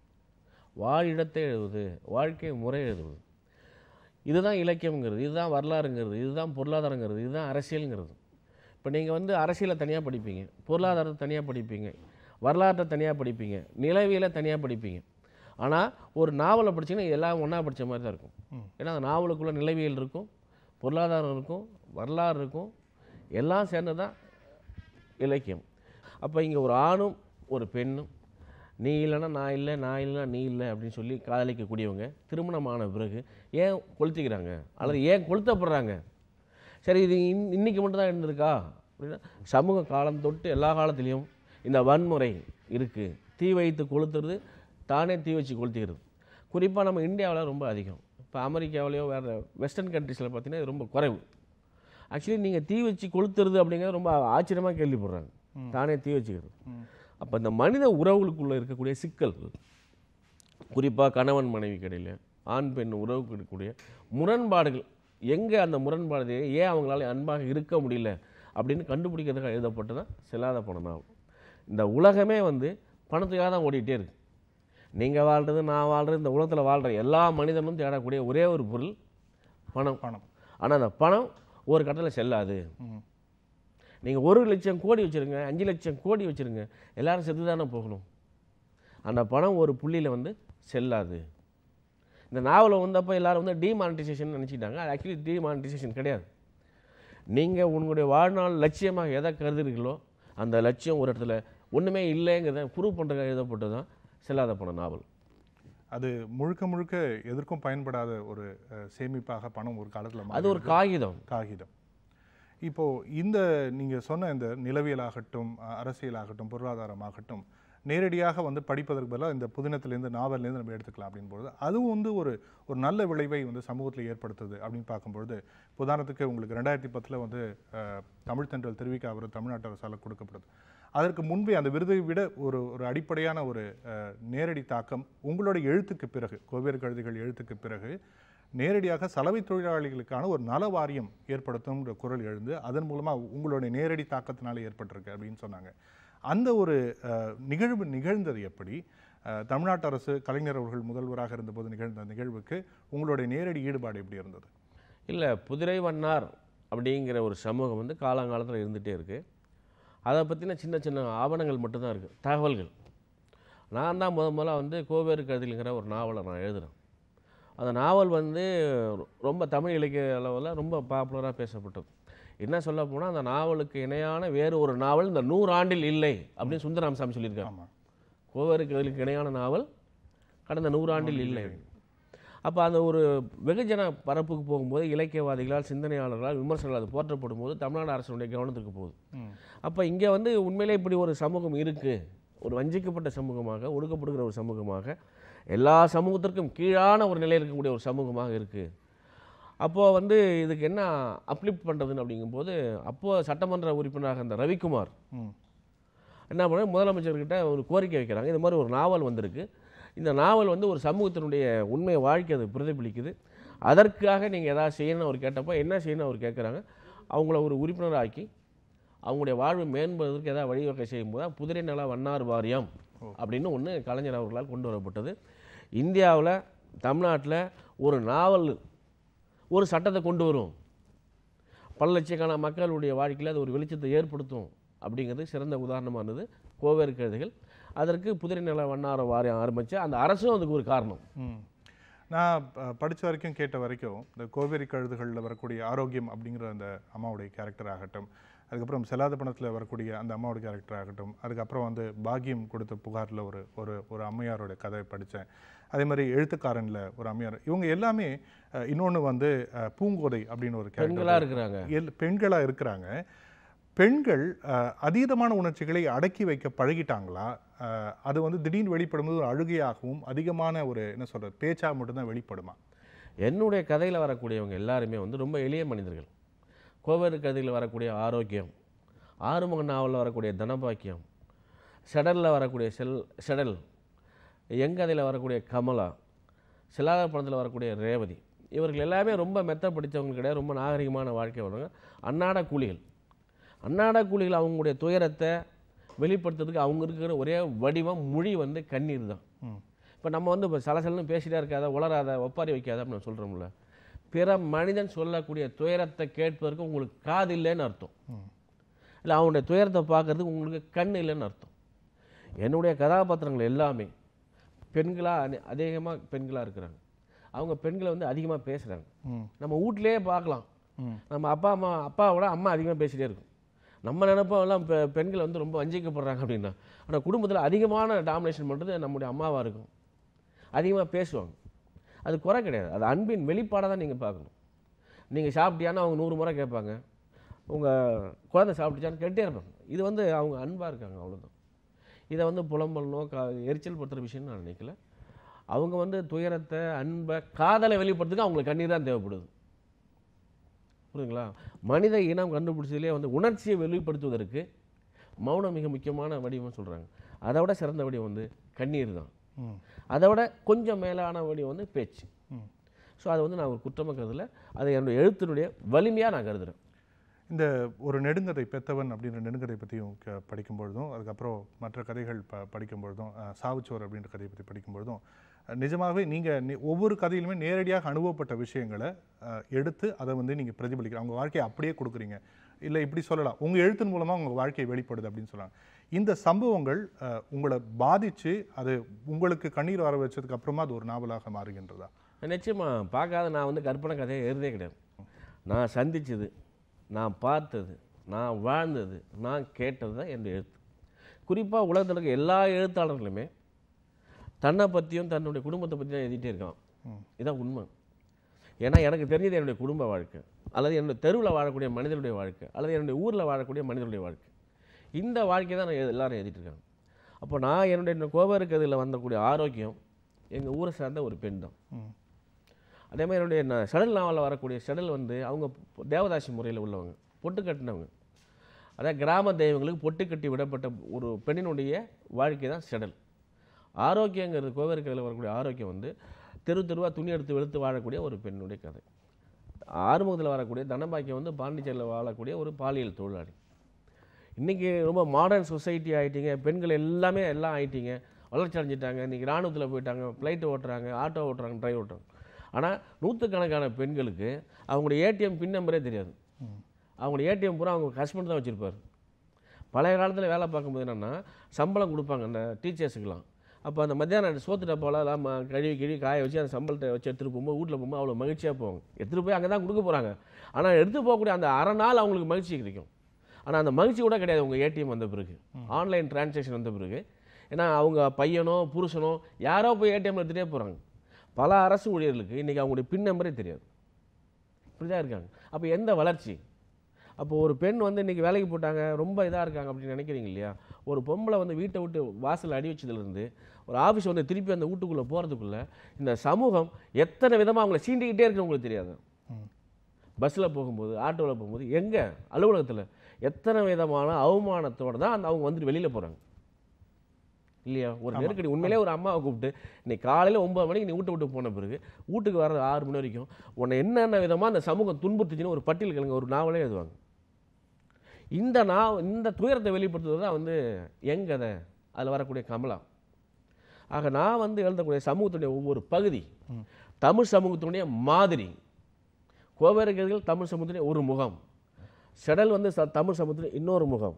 வாழிடத்தை எழுதுவது, வாழ்க்கை முறை எழுதுவது. இதுதான் இலக்கியங்கிறது, இதுதான் வரலாறுங்கிறது, இதுதான் பொருளாதாரங்கிறது, இதுதான் அரசியலுங்கிறது. இப்போ நீங்கள் வந்து அரசியலை தனியாக படிப்பீங்க, பொருளாதாரத்தை தனியாக படிப்பீங்க, வரலாற்றை தனியாக படிப்பீங்க, நிலவியலை தனியாக படிப்பீங்க. ஆனால் ஒரு நாவலை படிச்சிங்கன்னா எல்லாம் ஒன்றா படித்த மாதிரி தான் இருக்கும். ஏன்னா அந்த நாவலுக்குள்ளே நிலவியல் இருக்கும், பொருளாதாரம் இருக்கும், வரலாறு இருக்கும், எல்லாம் சேர்ந்து தான் இலக்கியம். அப்போ இங்கே ஒரு ஆணும் ஒரு பெண்ணும், நீ இல்லைன்னா நான் இல்லை, நான் இல்லைனா நீ இல்லை அப்படின்னு சொல்லி காதலிக்கக்கூடியவங்க திருமணமான பிறகு ஏன் கொளுத்திக்கிறாங்க அல்லது ஏன் கொளுத்தப்படுறாங்க? சரி, இது இன்றைக்கி மட்டும்தான் இருந்திருக்கா அப்படின்னா, சமூக காலம் தொட்டு எல்லா காலத்துலேயும் இந்த வன்முறை இருக்குது. தீ வைத்து கொளுத்துறது, தானே தீ வச்சு கொளுத்திக்கிறது. குறிப்பாக நம்ம இந்தியாவில் ரொம்ப அதிகம். இப்போ அமெரிக்காவிலையோ வேறு வெஸ்டர்ன் கண்ட்ரீஸில் பார்த்தீங்கன்னா இது ரொம்ப குறைவு. ஆக்சுவலி நீங்கள் தீ வச்சு கொளுத்துறது அப்படிங்கிறது ரொம்ப ஆச்சரியமாக கேள்விப்படுறாங்க, தானே தீ வச்சுக்கிறது. அப்போ இந்த மனித உறவுகளுக்குள்ளே இருக்கக்கூடிய சிக்கல்கள், குறிப்பாக கணவன் மனைவிக்கு இடையில், ஆண் பெண் உறவுக்கு இருக்கக்கூடிய முரண்பாடுகள், எங்கே அந்த முரண்பாடு, ஏன் அவங்களால அன்பாக இருக்க முடியல அப்படின்னு கண்டுபிடிக்கிறதுக்காக எழுதப்பட்டு தான் செல்லாத பணம் ஆகும். இந்த உலகமே வந்து பணத்துக்காக தான் ஓடிக்கிட்டே இருக்குது. நீங்கள் வாழ்கிறது, நான் வாழ்கிறது, இந்த உலகத்தில் வாழ்கிற எல்லா மனிதனும் தேடக்கூடிய ஒரே ஒரு பொருள் பணம். ஆனால் அந்த பணம் ஒரு கட்டத்தில் செல்லாது. நீங்கள் 1 லட்சம் கோடி வச்சுருங்க, 5 லட்சம் கோடி வச்சுருங்க, எல்லோரும் செத்து தானே போகணும். அந்த பணம் ஒரு புள்ளியில் வந்து செல்லாது. இந்த நாவலை வந்தப்போ எல்லோரும் வந்து டிமானிட்டைசேஷன் நினச்சிக்கிட்டாங்க. அது ஆக்சுவலி டிமானிட்டைசேஷன் கிடையாது. நீங்கள் உங்களுடைய வாழ்நாள் லட்சியமாக எதை கருதுறீங்களோ அந்த லட்சியம் ஒரு இடத்துல ஒன்றுமே இல்லைங்கிறத ப்ரூவ் பண்ணுறதுக்காக எழுதப்பட்டது தான் செல்லாத பணம் நாவல். அது முழுக்க முழுக்க எதற்கும் பயன்படாத ஒரு சேமிப்பாக பணம் ஒரு காலத்தில் அது ஒரு காகிதம். இப்போது இந்த நீங்கள் சொன்ன இந்த நிலவியலாகட்டும், அரசியலாகட்டும், பொருளாதாரமாகட்டும், நேரடியாக வந்து படிப்பதற்கு பதிலாக இந்த புதினத்திலேருந்து, நாவல்லேருந்து நம்ம எடுத்துக்கலாம் அப்படின்பொழுது அதுவும் வந்து ஒரு நல்ல விளைவை வந்து சமூகத்தில் ஏற்படுத்துது அப்படின்னு பார்க்கும்பொழுது, உதாரணத்துக்கு உங்களுக்கு 2010 வந்து தமிழ் தென்றல் திருவிக்கா விருது தமிழ்நாட்டு அரசால் கொடுக்கப்படுது. அதற்கு முன்பே அந்த விருதை விட ஒரு அடிப்படையான ஒரு நேரடி தாக்கம் உங்களுடைய எழுத்துக்கு பிறகு, கோவேறு கழுதைகள் எழுத்துக்கு பிறகு நேரடியாக சலவை தொழிலாளிகளுக்கான ஒரு நல வாரியம் ஏற்படுத்தும்ன்ற குரல் எழுந்து அதன் மூலமாக உங்களுடைய நேரடி தாக்கத்தினால ஏற்பட்டிருக்கு அப்படின்னு சொன்னாங்க. அந்த ஒரு நிகழ்வு நிகழ்ந்தது எப்படி? தமிழ்நாட்டு அரசு, கலைஞர் அவர்கள் முதல்வராக இருந்தபோது நிகழ்ந்த நிகழ்வுக்கு உங்களுடைய நேரடி ஈடுபாடு எப்படி இருந்தது? இல்லை, புதிரை வண்ணார் அப்படிங்கிற ஒரு சமூகம் வந்து காலங்காலத்தில் இருந்துகிட்டே இருக்குது. அதை பற்றின சின்ன சின்ன ஆவணங்கள் மட்டும்தான் இருக்குது, தகவல்கள். நான் தான் முதல்ல வந்து கோவேறு கழுதிங்கிற ஒரு நாவலை நான் எழுதுகிறேன். அந்த நாவல் வந்து ரொம்ப தமிழ் இலக்கிய அளவில் ரொம்ப பாப்புலராக பேசப்பட்டது. என்ன சொல்ல போனால் அந்த நாவலுக்கு இணையான வேறு ஒரு நாவல் இந்த 100 ஆண்டில் இல்லை அப்படின்னு சுந்தரராமசாமி சொல்லியிருக்காங்க. கோவேறு கழுதிக்கு இணையான நாவல் கடந்த 100 ஆண்டில் இல்லை. அப்போ அந்த ஒரு வெகுஜன பரப்புக்கு போகும்போது இலக்கியவாதிகளால், சிந்தனையாளர்களால், விமர்சகர்களால் அது போற்றப்படும் போது தமிழ்நாடு அரசுடைய கவனத்துக்கு போகுது. அப்போ இங்கே வந்து உண்மையிலே இப்படி ஒரு சமூகம் இருக்குது, ஒரு வஞ்சிக்கப்பட்ட சமூகமாக, ஒடுக்கப்படுகிற ஒரு சமூகமாக, எல்லா சமூகத்திற்கும் கீழான ஒரு நிலையில் இருக்கக்கூடிய ஒரு சமூகமாக இருக்குது. அப்போது வந்து இதுக்கு என்ன அப்லிஃப்ட் பண்ணுறதுன்னு அப்படிங்கும்போது, அப்போது சட்டமன்ற உறுப்பினராக அந்த ரவிக்குமார் என்ன பண்ண முதலமைச்சர்கிட்ட ஒரு கோரிக்கை வைக்கிறாங்க. இது மாதிரி ஒரு நாவல் வந்திருக்கு, இந்த நாவல் வந்து ஒரு சமூகத்தினுடைய உண்மை வாழ்க்கை அது பிரதிபலிக்குது, அதற்காக நீங்கள் எதாவது செய்யணும்னு அவர் கேட்டப்போ என்ன செய்யணும்னு அவர் கேட்குறாங்க. அவங்கள ஒரு உறுப்பினராக்கி அவங்களுடைய வாழ்வு மேம்படுவதற்கு ஏதாவது வழிவகை செய்யும்போது தான் புதிரை நல வண்ணார் வாரியம் அப்படின்னு ஒன்று கலைஞர் அவர்களால் கொண்டு வரப்பட்டது. இந்தியாவில், தமிழ்நாட்டில் ஒரு நாவல் ஒரு சட்டத்தை கொண்டு வரும், பல லட்சக்கான மக்களுடைய வாழ்க்கையில் அது ஒரு வெளிச்சத்தை ஏற்படுத்தும் அப்படிங்கிறது சிறந்த உதாரணமானது கோவேறு கழுதைகள். அதற்கு புதிரை நல வண்ணார வாரியம் ஆரம்பித்து அந்த அரசும் அதுக்கு ஒரு காரணம். நான் படித்த வரைக்கும் கேட்ட வரைக்கும் இந்த கோவேரி கழுதுகளில் வரக்கூடிய ஆரோக்கியம் அப்படிங்கிற அந்த அம்மாவுடைய கேரக்டர் ஆகட்டும், அதுக்கப்புறம் செல்லாத பணத்தில் வரக்கூடிய அந்த அம்மாவோட கேரக்டர் ஆகட்டும், அதுக்கப்புறம் வந்து பாக்கியம் கொடுத்த புகாரில் ஒரு ஒரு ஒரு அம்மையாரோட கதை படித்தேன். அதே மாதிரி எழுத்துக்காரனில் ஒரு அம்மையார், இவங்க எல்லாமே இன்னொன்று வந்து பூங்கோதை அப்படின்னு ஒரு பெண்களாக இருக்கிறாங்க. பெண்களாக இருக்கிறாங்க. பெண்கள் அதீதமான உணர்ச்சிகளை அடக்கி வைக்க பழகிட்டாங்களா? அது வந்து திடீர்னு வெளிப்படும்போது ஒரு அழுகையாகவும் அதிகமான ஒரு என்ன சொல்கிறது பேச்சாக மட்டும்தான் வெளிப்படுமா? என்னுடைய கதையில் வரக்கூடியவங்க எல்லாருமே வந்து ரொம்ப எளிய மனிதர்கள். கோவேறு கதையில் வரக்கூடிய ஆரோக்கியம், ஆறுமுக நாவலில் வரக்கூடிய தனபாக்கியம், செடலில் வரக்கூடிய செடல், எங்கதையில் வரக்கூடிய கமலா, செல்லாத பணத்தில் வரக்கூடிய ரேவதி, இவர்கள் எல்லாமே ரொம்ப மெத்த படித்தவங்க கிடையாது, ரொம்ப நாகரிகமான வாழ்க்கை வருவாங்க. அன்னாட கூலிகள் அவங்களுடைய துயரத்தை வெளிப்படுத்துறதுக்கு அவங்க இருக்கிற ஒரே வடிவம் மொழி வந்து கண்ணீர் தான். இப்போ நம்ம வந்து இப்போ சலசலன்னு பேசிட்டே இருக்காத, உளராத, ஒப்பாரி வைக்காத அப்படின்னு சொல்கிறோம்ல, பிற மனிதன் சொல்லக்கூடிய துயரத்தை கேட்பதற்கு உங்களுக்கு காது இல்லைன்னு அர்த்தம், இல்லை அவனுடைய துயரத்தை பார்க்கறதுக்கு உங்களுக்கு கண் இல்லைன்னு அர்த்தம். என்னுடைய கதாபாத்திரங்கள் எல்லாமே பெண்களாக, அதிகமாக பெண்களாக இருக்கிறாங்க. அவங்க பெண்களை வந்து அதிகமாக பேசுகிறாங்க. நம்ம வீட்டிலேயே பார்க்கலாம், நம்ம அப்பாவோட அம்மா அதிகமாக பேசிகிட்டே இருக்கும். நம்ம நினைப்போம்லாம் பெண்கள் வந்து ரொம்ப வஞ்சிக்கப்படுறாங்க அப்படின்னா, ஆனால் குடும்பத்தில் அதிகமான டாமினேஷன் பண்ணுறது நம்முடைய அம்மாவாக இருக்கும். அதிகமாக பேசுவாங்க, அது குறை கிடையாது, அது அன்பின் வெளிப்பாடாக தான் நீங்கள் பார்க்கணும். நீங்கள் சாப்பிட்டியான்னு அவங்க 100 முறை கேட்பாங்க, உங்கள் குழந்தை சாப்பிட்டுச்சான்னு கேட்டே இருப்பாங்க. இது வந்து அவங்க அன்பாக இருக்காங்க, அவ்வளோதான். இதை வந்து புலம்பலனோ எரிச்சல் படுத்துகிற விஷயம்னு நான் நினைக்கல. அவங்க வந்து துயரத்தை, அன்பை, காதலை வெளிப்படுத்துக்கு அவங்களுக்கு கண்ணீர் தான் தேவைப்படுது. புரியுதுங்களா? மனித இனம் கண்டுபிடிச்சதுலேயே வந்து உணர்ச்சியை வெளிப்படுத்துவதற்கு மௌனம் மிக முக்கியமான வடிவம்னு சொல்கிறாங்க. அதை விட சிறந்த வடிவம் வந்து கண்ணீர் தான். அதை விட கொஞ்சம் மேலான வடிவம் வந்து பேச்சு. ஸோ அதை வந்து நான் ஒரு குற்றமாக கருதலை, அதை என்னுடைய எழுத்தினுடைய வலிமையாக நான் கருதுகிறேன். இந்த ஒரு நெடுங்கதை பெத்தவன் அப்படின்ற நெடுங்கதை பற்றியும் படிக்கும்பொழுதும், அதுக்கப்புறம் மற்ற கதைகள் படிக்கும்பொழுதும், சாவுச்சோர் அப்படின்ற கதையை பற்றி படிக்கும்பொழுதும், நிஜமாகவே நீங்கள் ஒவ்வொரு கதையிலுமே நேரடியாக அனுபவப்பட்ட விஷயங்களை எடுத்து அதை வந்து நீங்கள் பிரதிபலிக்கிற அவங்க வாழ்க்கையை அப்படியே கொடுக்குறீங்க. இல்லை இப்படி சொல்லலாம், உங்கள் எழுத்தின் மூலமாக உங்கள் வாழ்க்கையை வெளிப்படுது அப்படின்னு சொல்லலாம். இந்த சம்பவங்கள் உங்களை பாதித்து அது உங்களுக்கு கண்ணீர் வர வச்சதுக்கு அப்புறமா அது ஒரு நாவலாக மாறுகின்றதா? நிச்சயமாக. பார்க்காத நான் வந்து கற்பனை கதையை எழுதே கிடையாது. நான் சந்தித்தது, நான் பார்த்தது, நான் வாழ்ந்தது, நான் கேட்டது தான் என்னுடைய எழுத்து. குறிப்பாக உலகத்தில் இருக்க எல்லா எழுத்தாளர்களுமே தன்னை பற்றியும் தன்னுடைய குடும்பத்தை பற்றி தான் எழுதிட்டே இருக்கான். இதுதான் உண்மை. ஏன்னா எனக்கு தெரிஞ்சது என்னுடைய குடும்ப வாழ்க்கை, அல்லது என்னுடைய தெருவில் வாழக்கூடிய மனிதனுடைய வாழ்க்கை, அல்லது என்னுடைய ஊரில் வாழக்கூடிய மனிதனுடைய வாழ்க்கை. இந்த வாழ்க்கை தான் நான் எல்லோரும் எழுதிட்டு இருக்காங்க. அப்போ நான் என்னுடைய கோவேறு கதையில் வந்தக்கூடிய ஆரோக்கியம் எங்கள் ஊரை சார்ந்த ஒரு பெண் தான். அதே மாதிரி என்னுடைய செடல் நாவலில் வரக்கூடிய செடல் வந்து அவங்க தேவதாசி முறையில் உள்ளவங்க, பொட்டு கட்டினவங்க. அதாவது கிராம தெய்வங்களுக்கு பொட்டு கட்டி விடப்பட்ட ஒரு பெண்ணினுடைய வாழ்க்கை தான் செடல். ஆரோக்கியங்கிறது கோவேறு கதையில் வரக்கூடிய ஆரோக்கியம் வந்து தெருவாக துணி எடுத்து வெளுத்து வாழக்கூடிய ஒரு பெண்ணுடைய கதை. ஆறுமுகத்தில் வரக்கூடிய தனபாக்கியம் வந்து பாண்டிச்சேரியில் வாழக்கூடிய ஒரு பாலியல் தொழிலாளி. இன்றைக்கி ரொம்ப மாடர்ன் சொசைட்டி ஆகிட்டீங்க, பெண்கள் எல்லாமே எல்லாம் ஆகிட்டீங்க, வளர்ச்சி அடைஞ்சிட்டாங்க. இன்றைக்கி இராணுவத்தில் போயிட்டாங்க, ஃப்ளைட்டு ஓட்டுறாங்க, ஆட்டோ ஓட்டுறாங்க, டிரைவ் ஓட்டுறாங்க. ஆனால் நூற்றுக்கணக்கான பெண்களுக்கு அவங்களுடைய ஏடிஎம் பின் நம்பரே தெரியாது. அவங்களோட ஏடிஎம் பூரா அவங்க ஹஸ்பண்ட் தான் வச்சுருப்பார். பழைய காலத்தில் வேலை பார்க்கும்போது என்னென்னா சம்பளம் கொடுப்பாங்க அந்த டீச்சர்ஸுக்கெலாம். அப்போ அந்த மத்தியானம் சோத்து டப்பாலாம் கழுவி காய வச்சு அந்த சம்பளத்தை வச்சு எடுத்துகிட்டு போகும்போது வீட்டில் போகும்போது அவ்வளோ மகிழ்ச்சியாக போவாங்க. எடுத்துகிட்டு போய் அங்கே தான் கொடுக்க போகிறாங்க. ஆனால் எடுத்து போகக்கூடிய அந்த அரை நாள் அவங்களுக்கு மகிழ்ச்சி கிடைக்கும். ஆனால் அந்த மகிழ்ச்சி கூட கிடையாது உங்கள் ஏடிஎம் வந்த பிறகு, ஆன்லைன் டிரான்சாக்ஷன் வந்த பிறகு. ஏன்னா அவங்க பையனோ புருஷனோ யாரோ போய் ஏடிஎம்மில் எடுத்துகிட்டே போகிறாங்க. பல அரசு ஊழியர்களுக்கு இன்றைக்கி அவங்களுடைய பின் நம்பரே தெரியாது. இப்படி தான் இருக்காங்க. அப்போ எந்த வளர்ச்சி? அப்போ ஒரு பெண் வந்து இன்றைக்கி வேலைக்கு போட்டாங்க, ரொம்ப இதாக இருக்காங்க அப்படின்னு நினைக்கிறீங்க இல்லையா? ஒரு பொம்பளை வந்து வீட்டை விட்டு வாசல் அடி வச்சதுலேருந்து ஒரு ஆஃபீஸ் வந்து திருப்பி அந்த வீட்டுக்குள்ளே போகிறதுக்குள்ளே இந்த சமூகம் எத்தனை விதமாக அவங்கள சீண்டிக்கிட்டே இருக்குன்னு உங்களுக்கு தெரியாது. பஸ்ஸில் போகும்போது, ஆட்டோவில் போகும்போது, எங்கே அலுவலகத்தில் எத்தனை விதமான அவமானத்தோடு தான் அவங்க வந்துட்டு வெளியில் போகிறாங்க இல்லையா? ஒரு நெருக்கடி. உண்மையிலே ஒரு அம்மாவை கூப்பிட்டு இன்னைக்கு காலையில் 9 மணிக்கு நீ விட்டு போன பிறகு வீட்டுக்கு வர 6 மணி வரைக்கும் உன்னை என்னென்ன விதமாக அந்த சமூகம் துன்புறுத்துச்சுன்னு ஒரு பட்டியல் கிழங்கு ஒரு நாவலே எழுதுவாங்க. இந்த துயரத்தை வெளிப்படுத்துவது தான் வந்து எங்கதை அதில் வரக்கூடிய கமலா. ஆக நான் வந்து எழுதக்கூடிய சமூகத்துடைய ஒவ்வொரு பகுதி தமிழ் சமூகத்தினுடைய மாதிரி. கோவேறுகள் தமிழ் சமூகத்தினுடைய ஒரு முகம், செடல் வந்து தமிழ் சமூகத்தினுடைய இன்னொரு முகம்.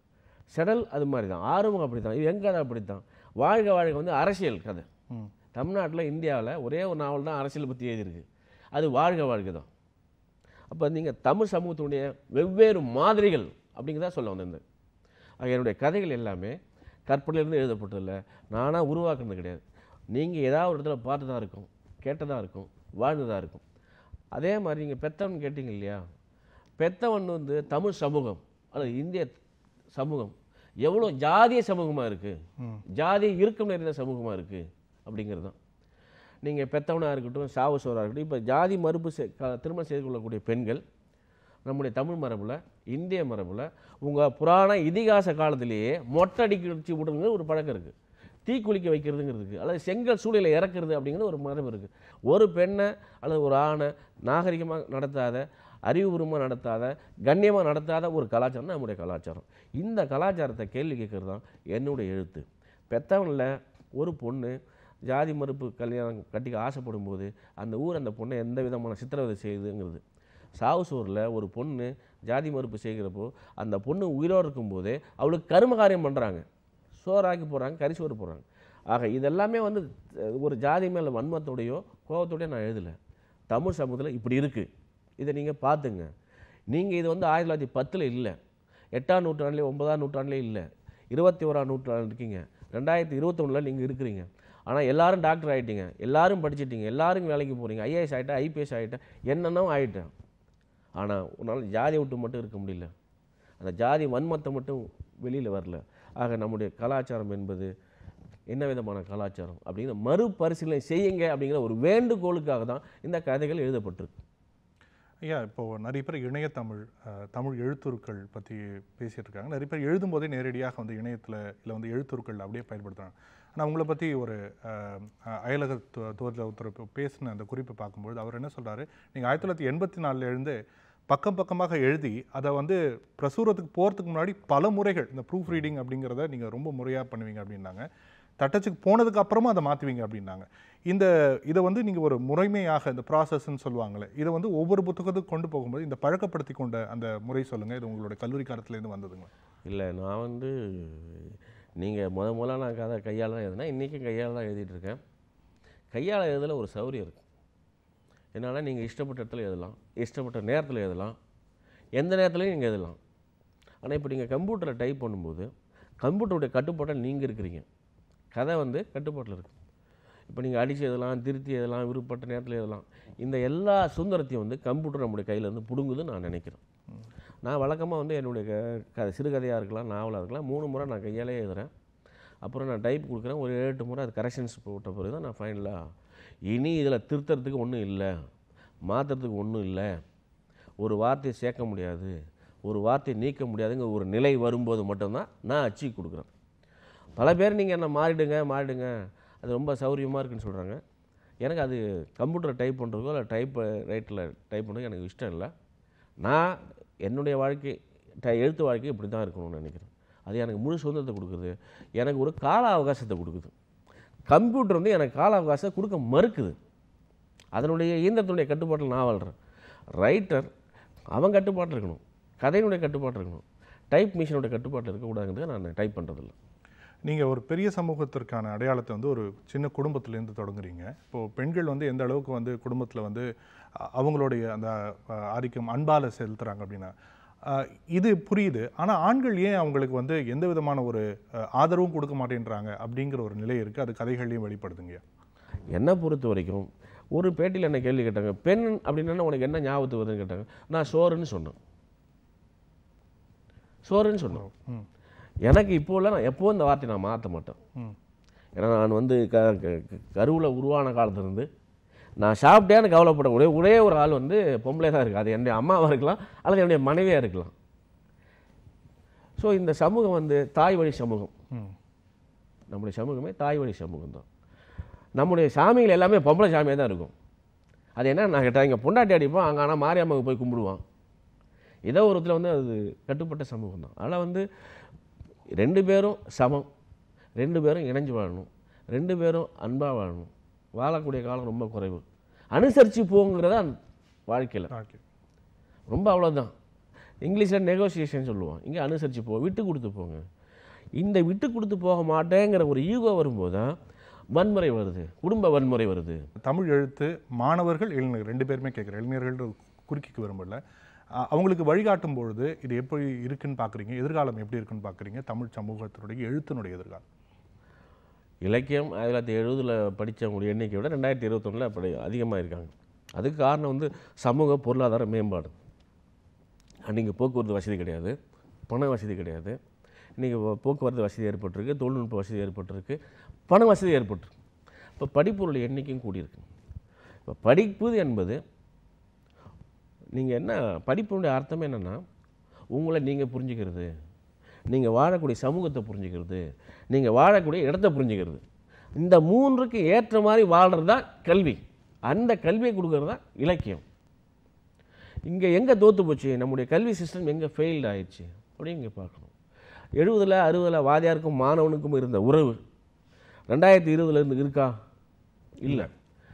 செடல் அது மாதிரி தான், ஆறுமுகம் அப்படி தான், இது என் கதை அப்படி தான். வாழ்க வாழ்க வந்து அரசியல் கதை. தமிழ்நாட்டில் இந்தியாவில் ஒரே ஒரு நாவல் தான் அரசியல் பற்றி எழுதியிருக்கு, அது வாழ்க வாழ்க தான். அப்போ நீங்கள் தமிழ் சமூகத்தினுடைய வெவ்வேறு மாதிரிகள் அப்படிங்கிறதா சொல்ல வந்திருந்தேன். என்னுடைய கதைகள் எல்லாமே கற்பனையிலிருந்து எழுதப்பட்டதில்லை, நானாக உருவாக்குறது கிடையாது. நீங்கள் ஏதாவது ஒரு இடத்துல பார்த்ததாக இருக்கும், கேட்டதாக இருக்கும், வாழ்ந்ததாக இருக்கும். அதே மாதிரி நீங்கள் பெத்தவன் கேட்டிங்க இல்லையா? பெத்தவன் வந்து தமிழ் சமூகம் அல்லது இந்திய சமூகம் எவ்வளோ ஜாதிய சமூகமாக இருக்குது, ஜாதிய இறுக்கம் நிறைந்த சமூகமாக இருக்குது அப்படிங்கிறது தான். நீங்கள் பெத்தவனாக இருக்கட்டும், சாவுசோராக இருக்கட்டும், இப்போ ஜாதி மறுப்பு திருமணம் செய்து கொள்ளக்கூடிய பெண்கள் நம்முடைய தமிழ் மரபில், இந்திய மரபில், உங்கள் புராண இதிகாச காலத்திலேயே மொட்டை அடிக்கடிச்சு விடுறது ஒரு பழக்கம் இருக்குது. தீக்குளிக்க வைக்கிறதுங்கிறதுக்கு அல்லது செங்கல் சூளையில் இறக்குறது அப்படிங்கிறது ஒரு மரபு இருக்குது. ஒரு பெண்ணை அல்லது ஒரு ஆணை நாகரிகமாக நடத்தாத, அறிவுபூர்வமாக நடத்தாத, கண்ணியமாக நடத்தாத ஒரு கலாச்சாரம் தான் நம்முடைய கலாச்சாரம். இந்த கலாச்சாரத்தை கேள்வி கேட்குறது தான் என்னுடைய எழுத்து. பெத்தவனில் ஒரு பொண்ணு ஜாதி மறுப்பு கல்யாணம் கட்டிக்க ஆசைப்படும் போது அந்த ஊர் அந்த பொண்ணை எந்த விதமான சித்திரவதை செய்யுதுங்கிறது. சாவு சோறில் ஒரு பொண்ணு ஜாதி மறுப்பு செய்கிறப்போ அந்த பொண்ணு உயிரோடு இருக்கும்போதே அவளுக்கு கரும காரியம் பண்ணுறாங்க, சோறாக்கி போடுறாங்க, கறி சோறு போடுறாங்க. ஆக இதெல்லாமே வந்து ஒரு ஜாதி மேலே வன்மத்தோடையோ கோபத்தோடையோ நான் எழுதலை. தமிழ் சமூகத்தில் இப்படி இருக்குது, இதை நீங்கள் பார்த்துங்க. நீங்கள் இது வந்து 1910 இல்லை, 8ஆம் நூற்றாண்டுலேயே 9ஆம் நூற்றாண்டுலேயே இல்லை, 21ஆம் நூற்றாண்டு இருக்கீங்க, 2021 நீங்கள் இருக்கிறீங்க. ஆனால் எல்லோரும் டாக்டர் ஆகிட்டீங்க, எல்லோரும் படிச்சிட்டிங்க, எல்லோரும் வேலைக்கு போகிறீங்க, ஐஏஎஸ் ஆகிட்டேன், ஐபிஎஸ் ஆகிட்டேன், என்னென்னோ ஆகிட்டேன். ஆனால் உன்னால் ஜாதியை விட்டு மட்டும் இருக்க முடியல, அந்த ஜாதி வன்மத்தை மட்டும் வெளியில் வரல. ஆக நம்முடைய கலாச்சாரம் என்பது என்ன விதமான கலாச்சாரம் அப்படிங்கிற மறுபரிசீலனை செய்யுங்க அப்படிங்கிற ஒரு வேண்டுகோளுக்காக தான் இந்த கதைகள் எழுதப்பட்டிருக்கு. ஐயா, இப்போது நிறைய பேர் இணையத்தமிழ், தமிழ் எழுத்துருக்கள் பற்றி பேசிகிட்டு இருக்காங்க. நிறைய பேர் எழுதும்போதே நேரடியாக வந்து இணையத்தில் இல்லை வந்து எழுத்துருக்கள் அப்படியே பயன்படுத்துகிறாங்க. ஆனால் உங்களை பற்றி ஒரு அயலக ஒருத்தர் பேசின அந்த குறிப்பை பார்க்கும்பொழுது அவர் என்ன சொல்கிறாரு, நீங்கள் 1984 எழுந்து பக்கம் பக்கமாக எழுதி அதை வந்து பிரசுரத்துக்கு போகிறதுக்கு முன்னாடி பல முறைகள் இந்த ப்ரூஃப் ரீடிங் அப்படிங்கிறத நீங்கள் ரொம்ப முறையாக பண்ணுவீங்க அப்படின்னாங்க. தட்டச்சுக்கு போனதுக்கு அப்புறமா அதை மாற்றுவீங்க அப்படின்னாங்க. இதை வந்து நீங்கள் ஒரு முறைமையாக இந்த ப்ராசஸ்ன்னு சொல்லுவாங்களே, இதை வந்து ஒவ்வொரு புத்தகத்துக்கு கொண்டு போகும்போது இந்த பழக்கப்படுத்தி கொண்ட அந்த முறை சொல்லுங்கள். இது உங்களுடைய கல்லூரி காலத்துலேருந்து வந்ததுங்க? இல்லை, நான் வந்து நீங்கள் முதல்ல நான் கதை கையால் தான் எழுதுனா, இன்றைக்கும் கையால் தான் எழுதிட்டுருக்கேன். கையால் எழுதல ஒரு சௌரியம் இருக்குது. என்னன்னா, நீங்கள் இஷ்டப்பட்ட இடத்துல எழுதலாம், இஷ்டப்பட்ட நேரத்தில் எழுதலாம், எந்த நேரத்துலையும் நீங்கள் எழுதலாம். ஆனால் இப்போ நீங்கள் கம்ப்யூட்டரை டைப் பண்ணும்போது கம்ப்யூட்டருடைய கட்டுப்பாட்டில் நீங்கள் இருக்கிறீங்க, கதை வந்து கட்டுப்பாட்டில் இருக்குது. இப்போ நீங்கள் அடித்து எழுதலாம், திருத்தி எழுதலாம், விருப்பப்பட்ட நேரத்தில் எழுதலாம். இந்த எல்லா சுதந்திரத்தையும் வந்து கம்ப்யூட்டர் நம்முடைய கையிலேருந்து பிடுங்குதுன்னு நான் நினைக்கிறேன். நான் வழக்கமாக வந்து என்னுடைய சிறுகதையாக இருக்கலாம், நாவலாக இருக்கலாம், 3 முறை நான் கையாலே எழுதுகிறேன். அப்புறம் நான் டைப் கொடுக்குறேன், ஒரு 7-8 முறை அது கரெக்ஷன்ஸ் போட்ட பிறகு தான் நான் ஃபைனலாக இனி இதில் திருத்துறதுக்கு ஒன்றும் இல்லை, மாற்றுறதுக்கு ஒன்றும் இல்லை, ஒரு வார்த்தையை சேர்க்க முடியாது, ஒரு வார்த்தையை நீக்க முடியாதுங்கிற ஒரு நிலை வரும்போது மட்டும்தான் நான் அச்சு கொடுக்குறேன். பல பேர் நீங்கள் என்ன மாறிடுங்க அது ரொம்ப சௌரியமாக இருக்குன்னு சொல்கிறாங்க. எனக்கு அது கம்ப்யூட்டரை டைப் பண்ணுறதுக்கோ இல்லை ரைட்டில் டைப் பண்ணுறதுக்கு எனக்கு இஷ்டம் இல்லை. நான் என்னுடைய வாழ்க்கை எழுத்து வாழ்க்கை இப்படி தான் இருக்கணும்னு நினைக்கிறேன். அது எனக்கு முழு சுதந்திரத்தை கொடுக்குது, எனக்கு ஒரு கால அவகாசத்தை கொடுக்குது. கம்ப்யூட்டர் வந்து எனக்கு கால அவகாசத்தை கொடுக்க மறுக்குது. அதனுடைய இயந்திரத்தினுடைய கட்டுப்பாட்டில் நான் வாழ்கிறேன். ரைட்டர் அவன் கட்டுப்பாட்டில் இருக்கணும், கதையினுடைய கட்டுப்பாட்டில் இருக்கணும், டைப் மிஷினோட கட்டுப்பாட்டில் இருக்கக்கூடாதுங்கிறது நான் டைப் பண்ணுறதில்ல. நீங்கள் ஒரு பெரிய சமூகத்திற்கான அடையாளத்தை வந்து ஒரு சின்ன குடும்பத்திலேருந்து தொடங்குறீங்க. இப்போது பெண்கள் வந்து எந்த அளவுக்கு வந்து குடும்பத்தில் வந்து அவங்களுடைய அந்த ஆதிக்கம் அன்பால் செலுத்துகிறாங்க அப்படின்னா இது புரியுது. ஆனால் ஆண்கள் ஏன் அவங்களுக்கு வந்து எந்த விதமான ஒரு ஆதரவும் கொடுக்க மாட்டேன்றாங்க அப்படிங்கிற ஒரு நிலை இருக்குது. அது கதைகள்லையும் வெளிப்படுதுங்க. என்னை பொறுத்த வரைக்கும் ஒரு பேட்டியில் என்ன கேள்வி கேட்டாங்க, பெண் அப்படின்னா உனக்கு என்ன ஞாபகத்துக்கு வருதுன்னு கேட்டாங்க. நான் சோறுன்னு சொன்னேன். எனக்கு இப்போலாம் நான் எப்போவும் இந்த வார்த்தையை நான் மாற்ற மாட்டேன். ஏன்னா நான் வந்து கருவில் உருவான காலத்துலேருந்து நான் சாப்பிட்டேன்னு கவலைப்படக்கூடிய ஒரே ஒரு ஆள் வந்து பொம்பளை தான் இருக்குது. அது என்னுடைய அம்மாவாக இருக்கலாம் அல்லது என்னுடைய மனைவியாக இருக்கலாம். ஸோ இந்த சமூகம் வந்து தாய் வழி சமூகம். நம்முடைய சமூகமே தாய் வழி சமூகம் தான். நம்முடைய சாமிகள் எல்லாமே பொம்பளை சாமியாக தான் இருக்கும். அது என்ன நான் கேட்டால் இங்கே பொண்டாட்டி அடிப்போம், அங்கே ஆனால் மாரியம்மாவுக்கு போய் கும்பிடுவான். ஏதோ ஒரு இடத்துல வந்து அது கட்டுப்பட்ட சமூகம் தான். அதனால் வந்து 2 பேரும் சமம், 2 பேரும் இணைஞ்சு வாழணும், 2 பேரும் அன்பாக வாழணும். வாழக்கூடிய காலம் ரொம்ப குறைவு. அனுசரித்து போங்கிறத வாழ்க்கையில் ரொம்ப அவ்வளோதான். இங்கிலீஷில் நெகோசியேஷன் சொல்லுவான், இங்கே அனுசரித்து போ, விட்டு கொடுத்து போங்க. இந்த விட்டு கொடுத்து போக மாட்டேங்கிற ஒரு ஈகோ வரும்போது தான் வன்முறை வருது, குடும்ப வன்முறை வருது. தமிழ் எழுத்து மாணவர்கள் இளைஞர்கள் 2 பேருமே கேட்குற இளைஞர்கள் குறுக்கிக்கு வரும்போது அவங்களுக்கு வழிகாட்டும் பொழுது இது எப்படி இருக்குன்னு பார்க்குறீங்க, எதிர்காலம் எப்படி இருக்குன்னு பார்க்குறீங்க, தமிழ் சமூகத்தினுடைய எழுத்தினுடைய எதிர்காலம்? இலக்கியம் 1970 படித்தவங்களுடைய எண்ணிக்கை விட 2021 அப்படி அதிகமாக இருக்காங்க. அதுக்கு காரணம் வந்து சமூக பொருளாதார மேம்பாடு. அன்றைக்கி போக்குவரத்து வசதி கிடையாது, பண வசதி கிடையாது. இன்றைக்கி போக்குவரத்து வசதி ஏற்பட்டிருக்கு, தொழில்நுட்ப வசதி ஏற்பட்டிருக்கு, பண வசதி ஏற்பட்டிருக்கு. இப்போ படிப்புடைய எண்ணிக்கையும் கூடியிருக்கு. இப்போ படிப்பு என்பது நீங்கள் என்ன படிப்புடைய அர்த்தம் என்னென்னா உங்களை நீங்கள் புரிஞ்சுக்கிறது, நீங்கள் வாழக்கூடிய சமூகத்தை புரிஞ்சுக்கிறது, நீங்கள் வாழக்கூடிய இடத்த புரிஞ்சுக்கிறது. இந்த 3க்கு ஏற்ற மாதிரி வாழ்கிறது தான் கல்வி. அந்த கல்வியை கொடுக்கறது தான் இலக்கியம். இங்கே எங்கே தோற்று போச்சு, நம்முடைய கல்வி சிஸ்டம் எங்கே ஃபெயில்டு ஆயிடுச்சு அப்படின்னு இங்கே பார்க்கணும். 70 60 வாதியாருக்கும் மாணவனுக்கும் இருந்த உறவு 2020 இருக்கா? இல்லை.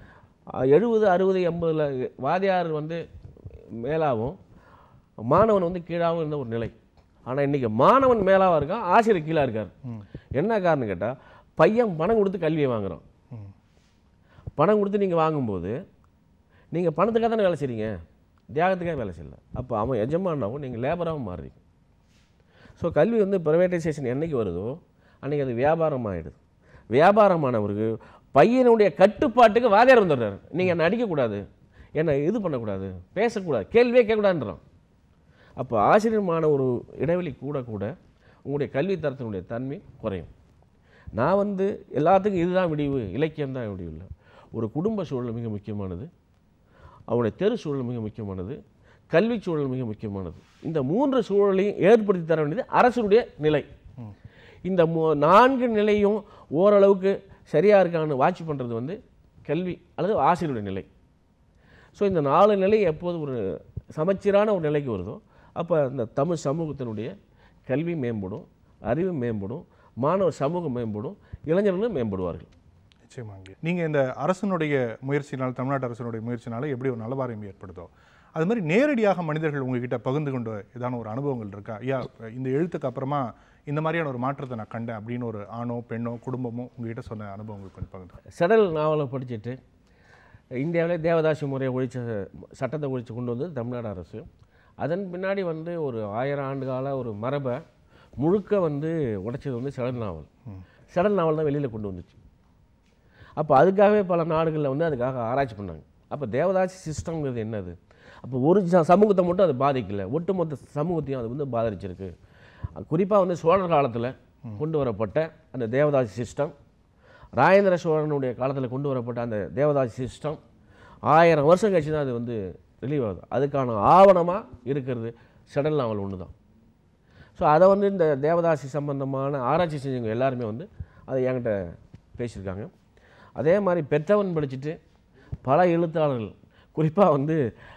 70 60 80 வாதியார் வந்து மேலாகவும் மாணவன் வந்து கீழாகவும் இருந்த ஒரு நிலை. ஆனால் இன்றைக்கி மாணவன் மேலாக இருக்கான், ஆசிரியர் கீழாக இருக்கார். என்ன காரணம் கேட்டால் பையன் பணம் கொடுத்து கல்வியை வாங்குகிறான். பணம் கொடுத்து நீங்கள் வாங்கும்போது நீங்கள் பணத்துக்காக தானே வேலை செய்கிறீங்க, தியாகத்துக்காக வேலை செய்யலை. அப்போ அவன் எஜமானாகவும் நீங்கள் லேபராகவும் மாறுறீங்க. ஸோ கல்வி வந்து ப்ரைவேட்டைசேஷன் என்றைக்கு வருதோ அன்றைக்கி அது வியாபாரம் ஆகிடுது. வியாபாரமானவருக்கு பையனுடைய கட்டுப்பாட்டுக்கு வாதியார் வந்துடுறாரு. நீங்கள் என்னை அடிக்கக்கூடாது, என்னை இது பண்ணக்கூடாது, பேசக்கூடாது, கேள்வியே கேட்கக்கூடாதுன்றான். அப்போ ஆசிரியமான ஒரு இடைவெளி கூட கூட உங்களுடைய கல்வி தரத்தினுடைய தன்மை குறையும். நான் வந்து எல்லாத்துக்கும் இதுதான் விடிவு, இலக்கியம் தான் விடிவு இல்லை. ஒரு குடும்ப சூழல் மிக முக்கியமானது, அவனுடைய தெரு சூழல் மிக முக்கியமானது, கல்வி சூழல் மிக முக்கியமானது. இந்த 3 சூழலையும் ஏற்படுத்தி தர வேண்டியது அரசுடைய நிலை. இந்த 4 நிலையும் ஓரளவுக்கு சரியாக இருக்கான்னு வாட்ச் பண்ணுறது வந்து கல்வி அல்லது ஆசிரியருடைய நிலை. ஸோ இந்த 4 நிலை எப்போது ஒரு சமச்சீரான ஒரு நிலைக்கு வருதோ அப்போ இந்த தமிழ் சமூகத்தினுடைய கல்வி மேம்படும், அறிவு மேம்படும், மாணவ சமூகம் மேம்படும், இளைஞர்களும் மேம்படுவார்கள். நிச்சயமாங்க. நீங்கள் இந்த அரசனுடைய முயற்சினால், தமிழ்நாட்டு அரசனுடைய முயற்சினால எப்படி ஒரு நலவாரியம் ஏற்படுதோ அது மாதிரி நேரடியாக மனிதர்கள் உங்ககிட்ட பகிர்ந்து கொண்டு ஏதான ஒரு அனுபவங்கள் இருக்கா? ஐயா, இந்த எழுத்துக்கு அப்புறமா இந்த மாதிரியான ஒரு மாற்றத்தை நான் கண்டேன் அப்படின்னு ஒரு ஆணோ பெண்ணோ குடும்பமோ உங்ககிட்ட சொன்ன அனுபவங்கள் கொஞ்சம் பகிர்ந்து. செடல் நாவலை படிச்சுட்டு இந்தியாவிலே தேவதாசி முறையை சட்டத்தை ஒழித்து கொண்டு வந்தது தமிழ்நாடு அரசு. அதன் பின்னாடி வந்து ஒரு 1000 ஆண்டு கால ஒரு மரபை முழுக்க வந்து உடைச்சது வந்து செடல் நாவல். செடல் நாவல் தான் வெளியில் கொண்டு வந்துச்சு. அப்போ அதுக்காகவே பல நாடுகளில் வந்து அதுக்காக ஆராய்ச்சி பண்ணாங்க. அப்போ தேவதாசி சிஸ்டம்ங்கிறது என்னது? அப்போ ஒரு சமூகத்தை மட்டும் அது பாதிக்கலை, ஒட்டுமொத்த சமூகத்தையும் அது வந்து பாதிச்சிருக்கு. குறிப்பாக வந்து சோழர் காலத்தில் கொண்டு வரப்பட்ட அந்த தேவதாசி சிஸ்டம், ராஜேந்திர சோழனுடைய காலத்தில் கொண்டு வரப்பட்ட அந்த தேவதாசி சிஸ்டம் 1000 வருஷம் கழிச்சு தான் அது வந்து ரிலீவ் ஆகுது. அதுக்கான ஆவணமாக இருக்கிறது செடல் நாவல் ஒன்று தான். ஸோ அதை வந்து இந்த தேவதாசி சம்பந்தமான ஆராய்ச்சி செஞ்சவங்க எல்லாருமே வந்து அதை என்கிட்ட பேசியிருக்காங்க. அதே மாதிரி பெற்றவன் படிச்சுட்டு பல எழுத்தாளர்கள், குறிப்பாக வந்து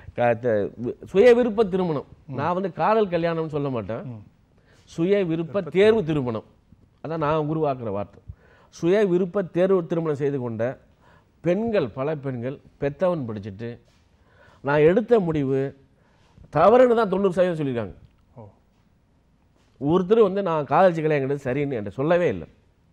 சுய விருப்ப திருமணம், நான் வந்து காதல் கல்யாணம்னு சொல்ல மாட்டேன், சுய விருப்ப தேர்வு திருமணம், அதான் நான் உருவாக்குற வார்த்தை. சுய விருப்ப தேர்வு திருமணம் செய்து கொண்ட பெண்கள், பல பெண்கள் பெற்றவன் படிச்சுட்டு நான் எடுத்த முடிவு தவறுன்னு தான் 90% சொல்லியிருக்காங்க. ஓ. ஒருத்தர் வந்து நான் காதலிச்ச கல்யாணங்கிறது சரின்னு என்கிட்ட சொல்லவே இல்லை.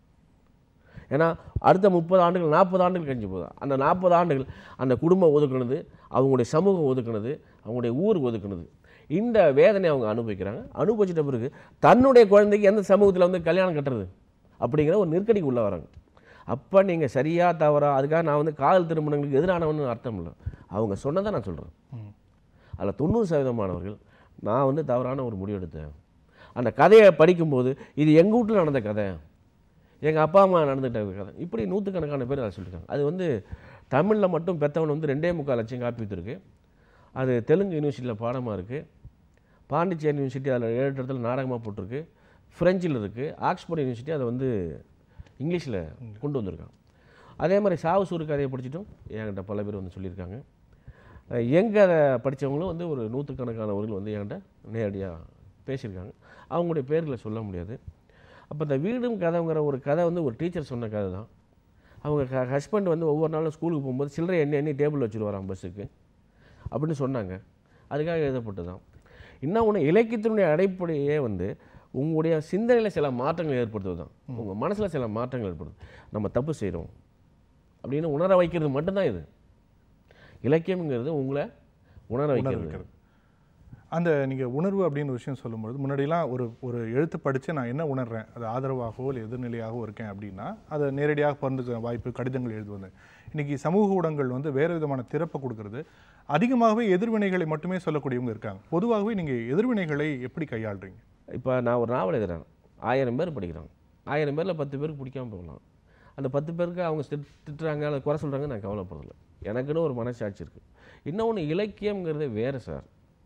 ஏன்னா அடுத்த 30 ஆண்டுகள் 40 ஆண்டுகள் கழிஞ்சு போதும். அந்த 40 ஆண்டுகள் அந்த குடும்பம் ஒதுக்குனது, அவங்களுடைய சமூகம் ஒதுக்குனது, அவங்களுடைய ஊர் ஒதுக்குனது, இந்த வேதனை அவங்க அனுபவிக்கிறாங்க. அனுபவிச்சிட்ட பிறகு தன்னுடைய குழந்தைக்கு எந்த சமூகத்தில் வந்து கல்யாணம் கட்டுறது அப்படிங்கிற ஒரு நெருக்கடிக்கு உள்ளே வராங்க. அப்போ நீங்கள் சரியாக தவறா, அதுக்காக நான் வந்து காதல் திருமணங்களுக்கு எதிரானவன்னு அர்த்தம் இல்லை. அவங்க சொன்னதை நான் சொல்கிறேன். அதில் 90% நான் வந்து தவறான ஒரு முடிவு எடுத்தேன். அந்த கதையை படிக்கும்போது இது எங்கள் வீட்டில் நடந்த கதை, எங்கள் அப்பா அம்மா நடந்துகிட்ட கதை, இப்படி 100கணக்கான பேர் அதை சொல்லியிருக்காங்க. அது வந்து தமிழில் மட்டும் பெற்றவன் வந்து 2.25 லட்சம் காப்பி விற்றுருக்கு. அது தெலுங்கு யூனிவர்சிட்டியில் பாடமாக இருக்குது. பாண்டிச்சேரி யூனிவர்சிட்டி அதில் 7 இடத்துல நாடகமாக போட்டிருக்கு. ஃப்ரெஞ்சில் இருக்குது. ஆக்ஸ்போர்ட் யூனிவர்சிட்டி அதை வந்து இங்கிலீஷில் கொண்டு வந்திருக்காங்க. அதே மாதிரி சாவு சூறு கதையை படிச்சிட்டும் என்கிட்ட பல பேர் வந்து சொல்லியிருக்காங்க. எங்கே அதை படித்தவங்களும் வந்து ஒரு 100கணக்கானவர்கள் வந்து என்கிட்ட நேரடியாக பேசியிருக்காங்க. அவங்களுடைய பேர்களை சொல்ல முடியாது. அப்போ இந்த வீடும் கதைங்கிற ஒரு கதை வந்து ஒரு டீச்சர் சொன்ன கதை தான். அவங்க ஹஸ்பண்ட் வந்து ஒவ்வொரு நாளும் ஸ்கூலுக்கு போகும்போது சில்லறை எண்ணி டேபிள் வச்சுருவாராம் பஸ்ஸுக்கு அப்படின்னு சொன்னாங்க. அதுக்காக எழுதப்பட்டு தான். இன்னொன்று இலக்கியத்தினுடைய அடிப்படையே வந்து உங்களுடைய சிந்தனையில் சில மாற்றங்கள் ஏற்படுத்துவது தான். உங்கள் மனசில் சில மாற்றங்கள் ஏற்படுது. நம்ம தப்பு செய்கிறோம் அப்படின்னு உணர வைக்கிறது மட்டும்தான் இது. இலக்கியம்ங்கிறது உங்களை உணர வைக்கிறது. அந்த நீங்கள் உணர்வு அப்படின்னு ஒரு விஷயம் சொல்லும்பொழுது, முன்னாடிலாம் ஒரு எழுத்து படித்து நான் என்ன உணர்றேன், அது ஆதரவாகவோ இல்லை எதிர்நிலையாகவோ இருக்கேன் அப்படின்னா அதை நேரடியாக பகிர்ந்துக்க வாய்ப்பு, கடிதங்கள் எழுதுவது. இன்றைக்கி சமூக ஊடகங்கள் வந்து வேறு விதமான திறப்பை கொடுக்கறது. அதிகமாகவே எதிர்வினைகளை மட்டுமே சொல்லக்கூடியவங்க இருக்காங்க. பொதுவாகவே நீங்கள் எதிர்வினைகளை எப்படி கையாளுறீங்க? இப்போ நான் ஒரு நாவல் எழுதுகிறேன், 1000 பேர் படிக்கிறாங்க. 1000 பேரில் 10 பேருக்கு பிடிக்காமல் போகலாம். அந்த 10 பேருக்கு அவங்க திட்டுறாங்க அல்லது குறை சொல்கிறாங்க, நான் கவலைப்படுறதில்ல. எனக்குன்னு ஒரு மனசாட்சி இருக்குது. இன்னொன்று இலக்கியங்கிறது வேறு சார்.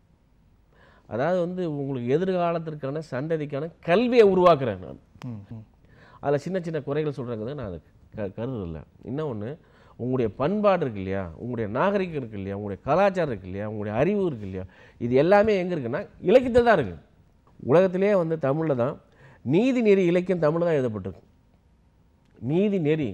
அதாவது வந்து உங்களுக்கு எதிர்காலத்திற்கான சந்ததிக்கான கல்வியை உருவாக்குறேன் நான். அதில் சின்ன சின்ன குறைகள் சொல்கிறாங்க, நான் அதை கருதுதில்லை. இன்னொன்று உங்களுடைய பண்பாடு இருக்கு இல்லையா, உங்களுடைய நாகரிகம் இருக்குது இல்லையா, உங்களுடைய கலாச்சாரம் இருக்குது இல்லையா, உங்களுடைய அறிவு இருக்குது இல்லையா, இது எல்லாமே எங்கே இருக்குன்னா இலக்கியத்தில் தான் இருக்குது. உலகத்திலே வந்து தமிழில் தான் நீதி நெறி இலக்கியம் தமிழில் தான் எழுதப்பட்டிருக்கு. நீதி நெறி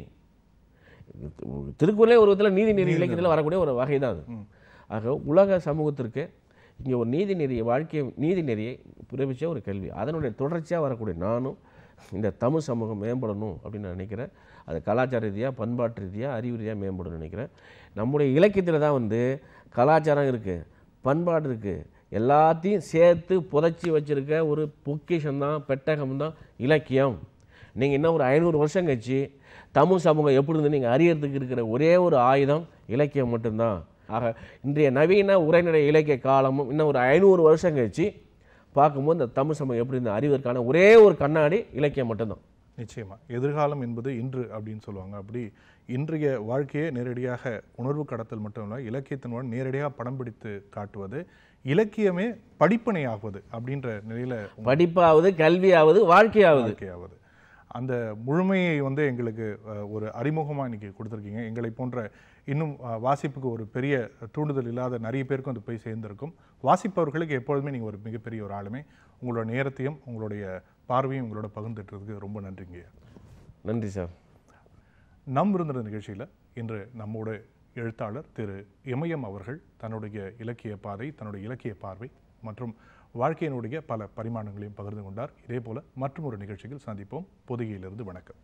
திருக்குறளே ஒரு விதத்தில் நீதி நெறி இலக்கியத்தில் வரக்கூடிய ஒரு வகை தான் அது. ஆக உலக சமூகத்திற்கு இங்கே ஒரு நீதி நெறியை வாழ்க்கை நீதி நெறியை பிறப்பிச்ச ஒரு கல்வி, அதனுடைய தொடர்ச்சியாக வரக்கூடிய நானும் இந்த தமிழ் சமூகம் மேம்படணும் அப்படின்னு நான் நினைக்கிறேன். அது கலாச்சார ரீதியாக, பண்பாட்டு ரீதியாக, அறிவு ரீதியாக மேம்படணும்னு நினைக்கிறேன். நம்முடைய இலக்கியத்தில் தான் வந்து கலாச்சாரம் இருக்குது, பண்பாடு இருக்குது, எல்லாத்தையும் சேர்த்து புதைச்சி வச்சுருக்க ஒரு பொக்கிஷம்தான், பெட்டகம்தான் இலக்கியம். நீங்கள் இன்னும் ஒரு 500 வருஷம் கழிச்சு தமிழ் சமூகம் எப்படி இருந்து நீங்கள் அறியறதுக்கு இருக்கிற ஒரே ஒரு ஆயுதம் இலக்கியம் மட்டும்தான். ஆக இன்றைய நவீன உரைநடை இலக்கிய காலமும் இன்னும் ஒரு 500 வருஷம் கழிச்சு பார்க்கும்போது இந்த தமிழ் சமூகம் எப்படி இந்த அறிவதற்கான ஒரே ஒரு கண்ணாடி இலக்கியம் மட்டும்தான். நிச்சயமாக எதிர்காலம் என்பது இன்று அப்படின்னு சொல்லுவாங்க. அப்படி இன்றைய வாழ்க்கையை நேரடியாக உணர்வு கடத்தல் மட்டும் இல்லை, இலக்கியத்தின் மூலம் நேரடியாக படம் பிடித்து காட்டுவது, இலக்கியமே படிப்பனையாகுவது அப்படின்ற நிலையில் படிப்பாவது, கல்வியாவது, வாழ்க்கையாவது அந்த முழுமையை வந்து எங்களுக்கு ஒரு அறிமுகமாக இன்றைக்கி கொடுத்துருக்கீங்க. எங்களை போன்ற இன்னும் வாசிப்புக்கு ஒரு பெரிய தூண்டுதல் இல்லாத நிறைய பேருக்கும் அது போய் சேர்ந்திருக்கும். வாசிப்பவர்களுக்கு எப்பொழுதுமே நீங்கள் ஒரு மிகப்பெரிய ஒரு ஆளுமை. உங்களோட நேரத்தையும் உங்களுடைய பார்வையும் உங்களோட பகிர்ந்துட்டுறதுக்கு ரொம்ப நன்றிங்க. நன்றி சார். நம் விருந்தினர் நிகழ்ச்சியில் இன்று நம்மோட எழுத்தாளர் திரு இமயம் அவர்கள் தன்னுடைய இலக்கிய பாதை, தன்னுடைய இலக்கிய பார்வை மற்றும் வாழ்க்கையினுடைய பல பரிமாணங்களையும் பகிர்ந்து கொண்டார். இதே போல மற்றும் ஒரு நிகழ்ச்சியில் சந்திப்போம். பொதிகையிலிருந்து வணக்கம்.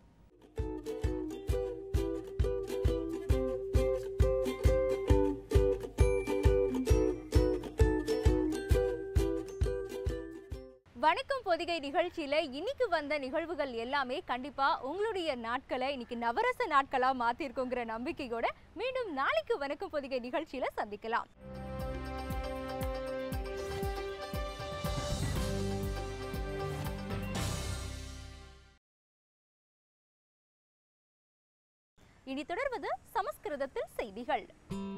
வணக்கம் பொதிகை நிகழ்ச்சியில இன்னைக்கு வந்த நிகழ்வுகள் எல்லாமே கண்டிப்பா உங்களுடைய நாட்களை இன்னைக்கு நவரச நாட்களா மாத்திருக்குங்கிற நம்பிக்கையோட மீண்டும் நாளைக்கு வணக்கம் பொதிகை நிகழ்ச்சியில சந்திக்கலாம். இனி தொடர்வது சமஸ்கிருதத்தில் செய்திகள்.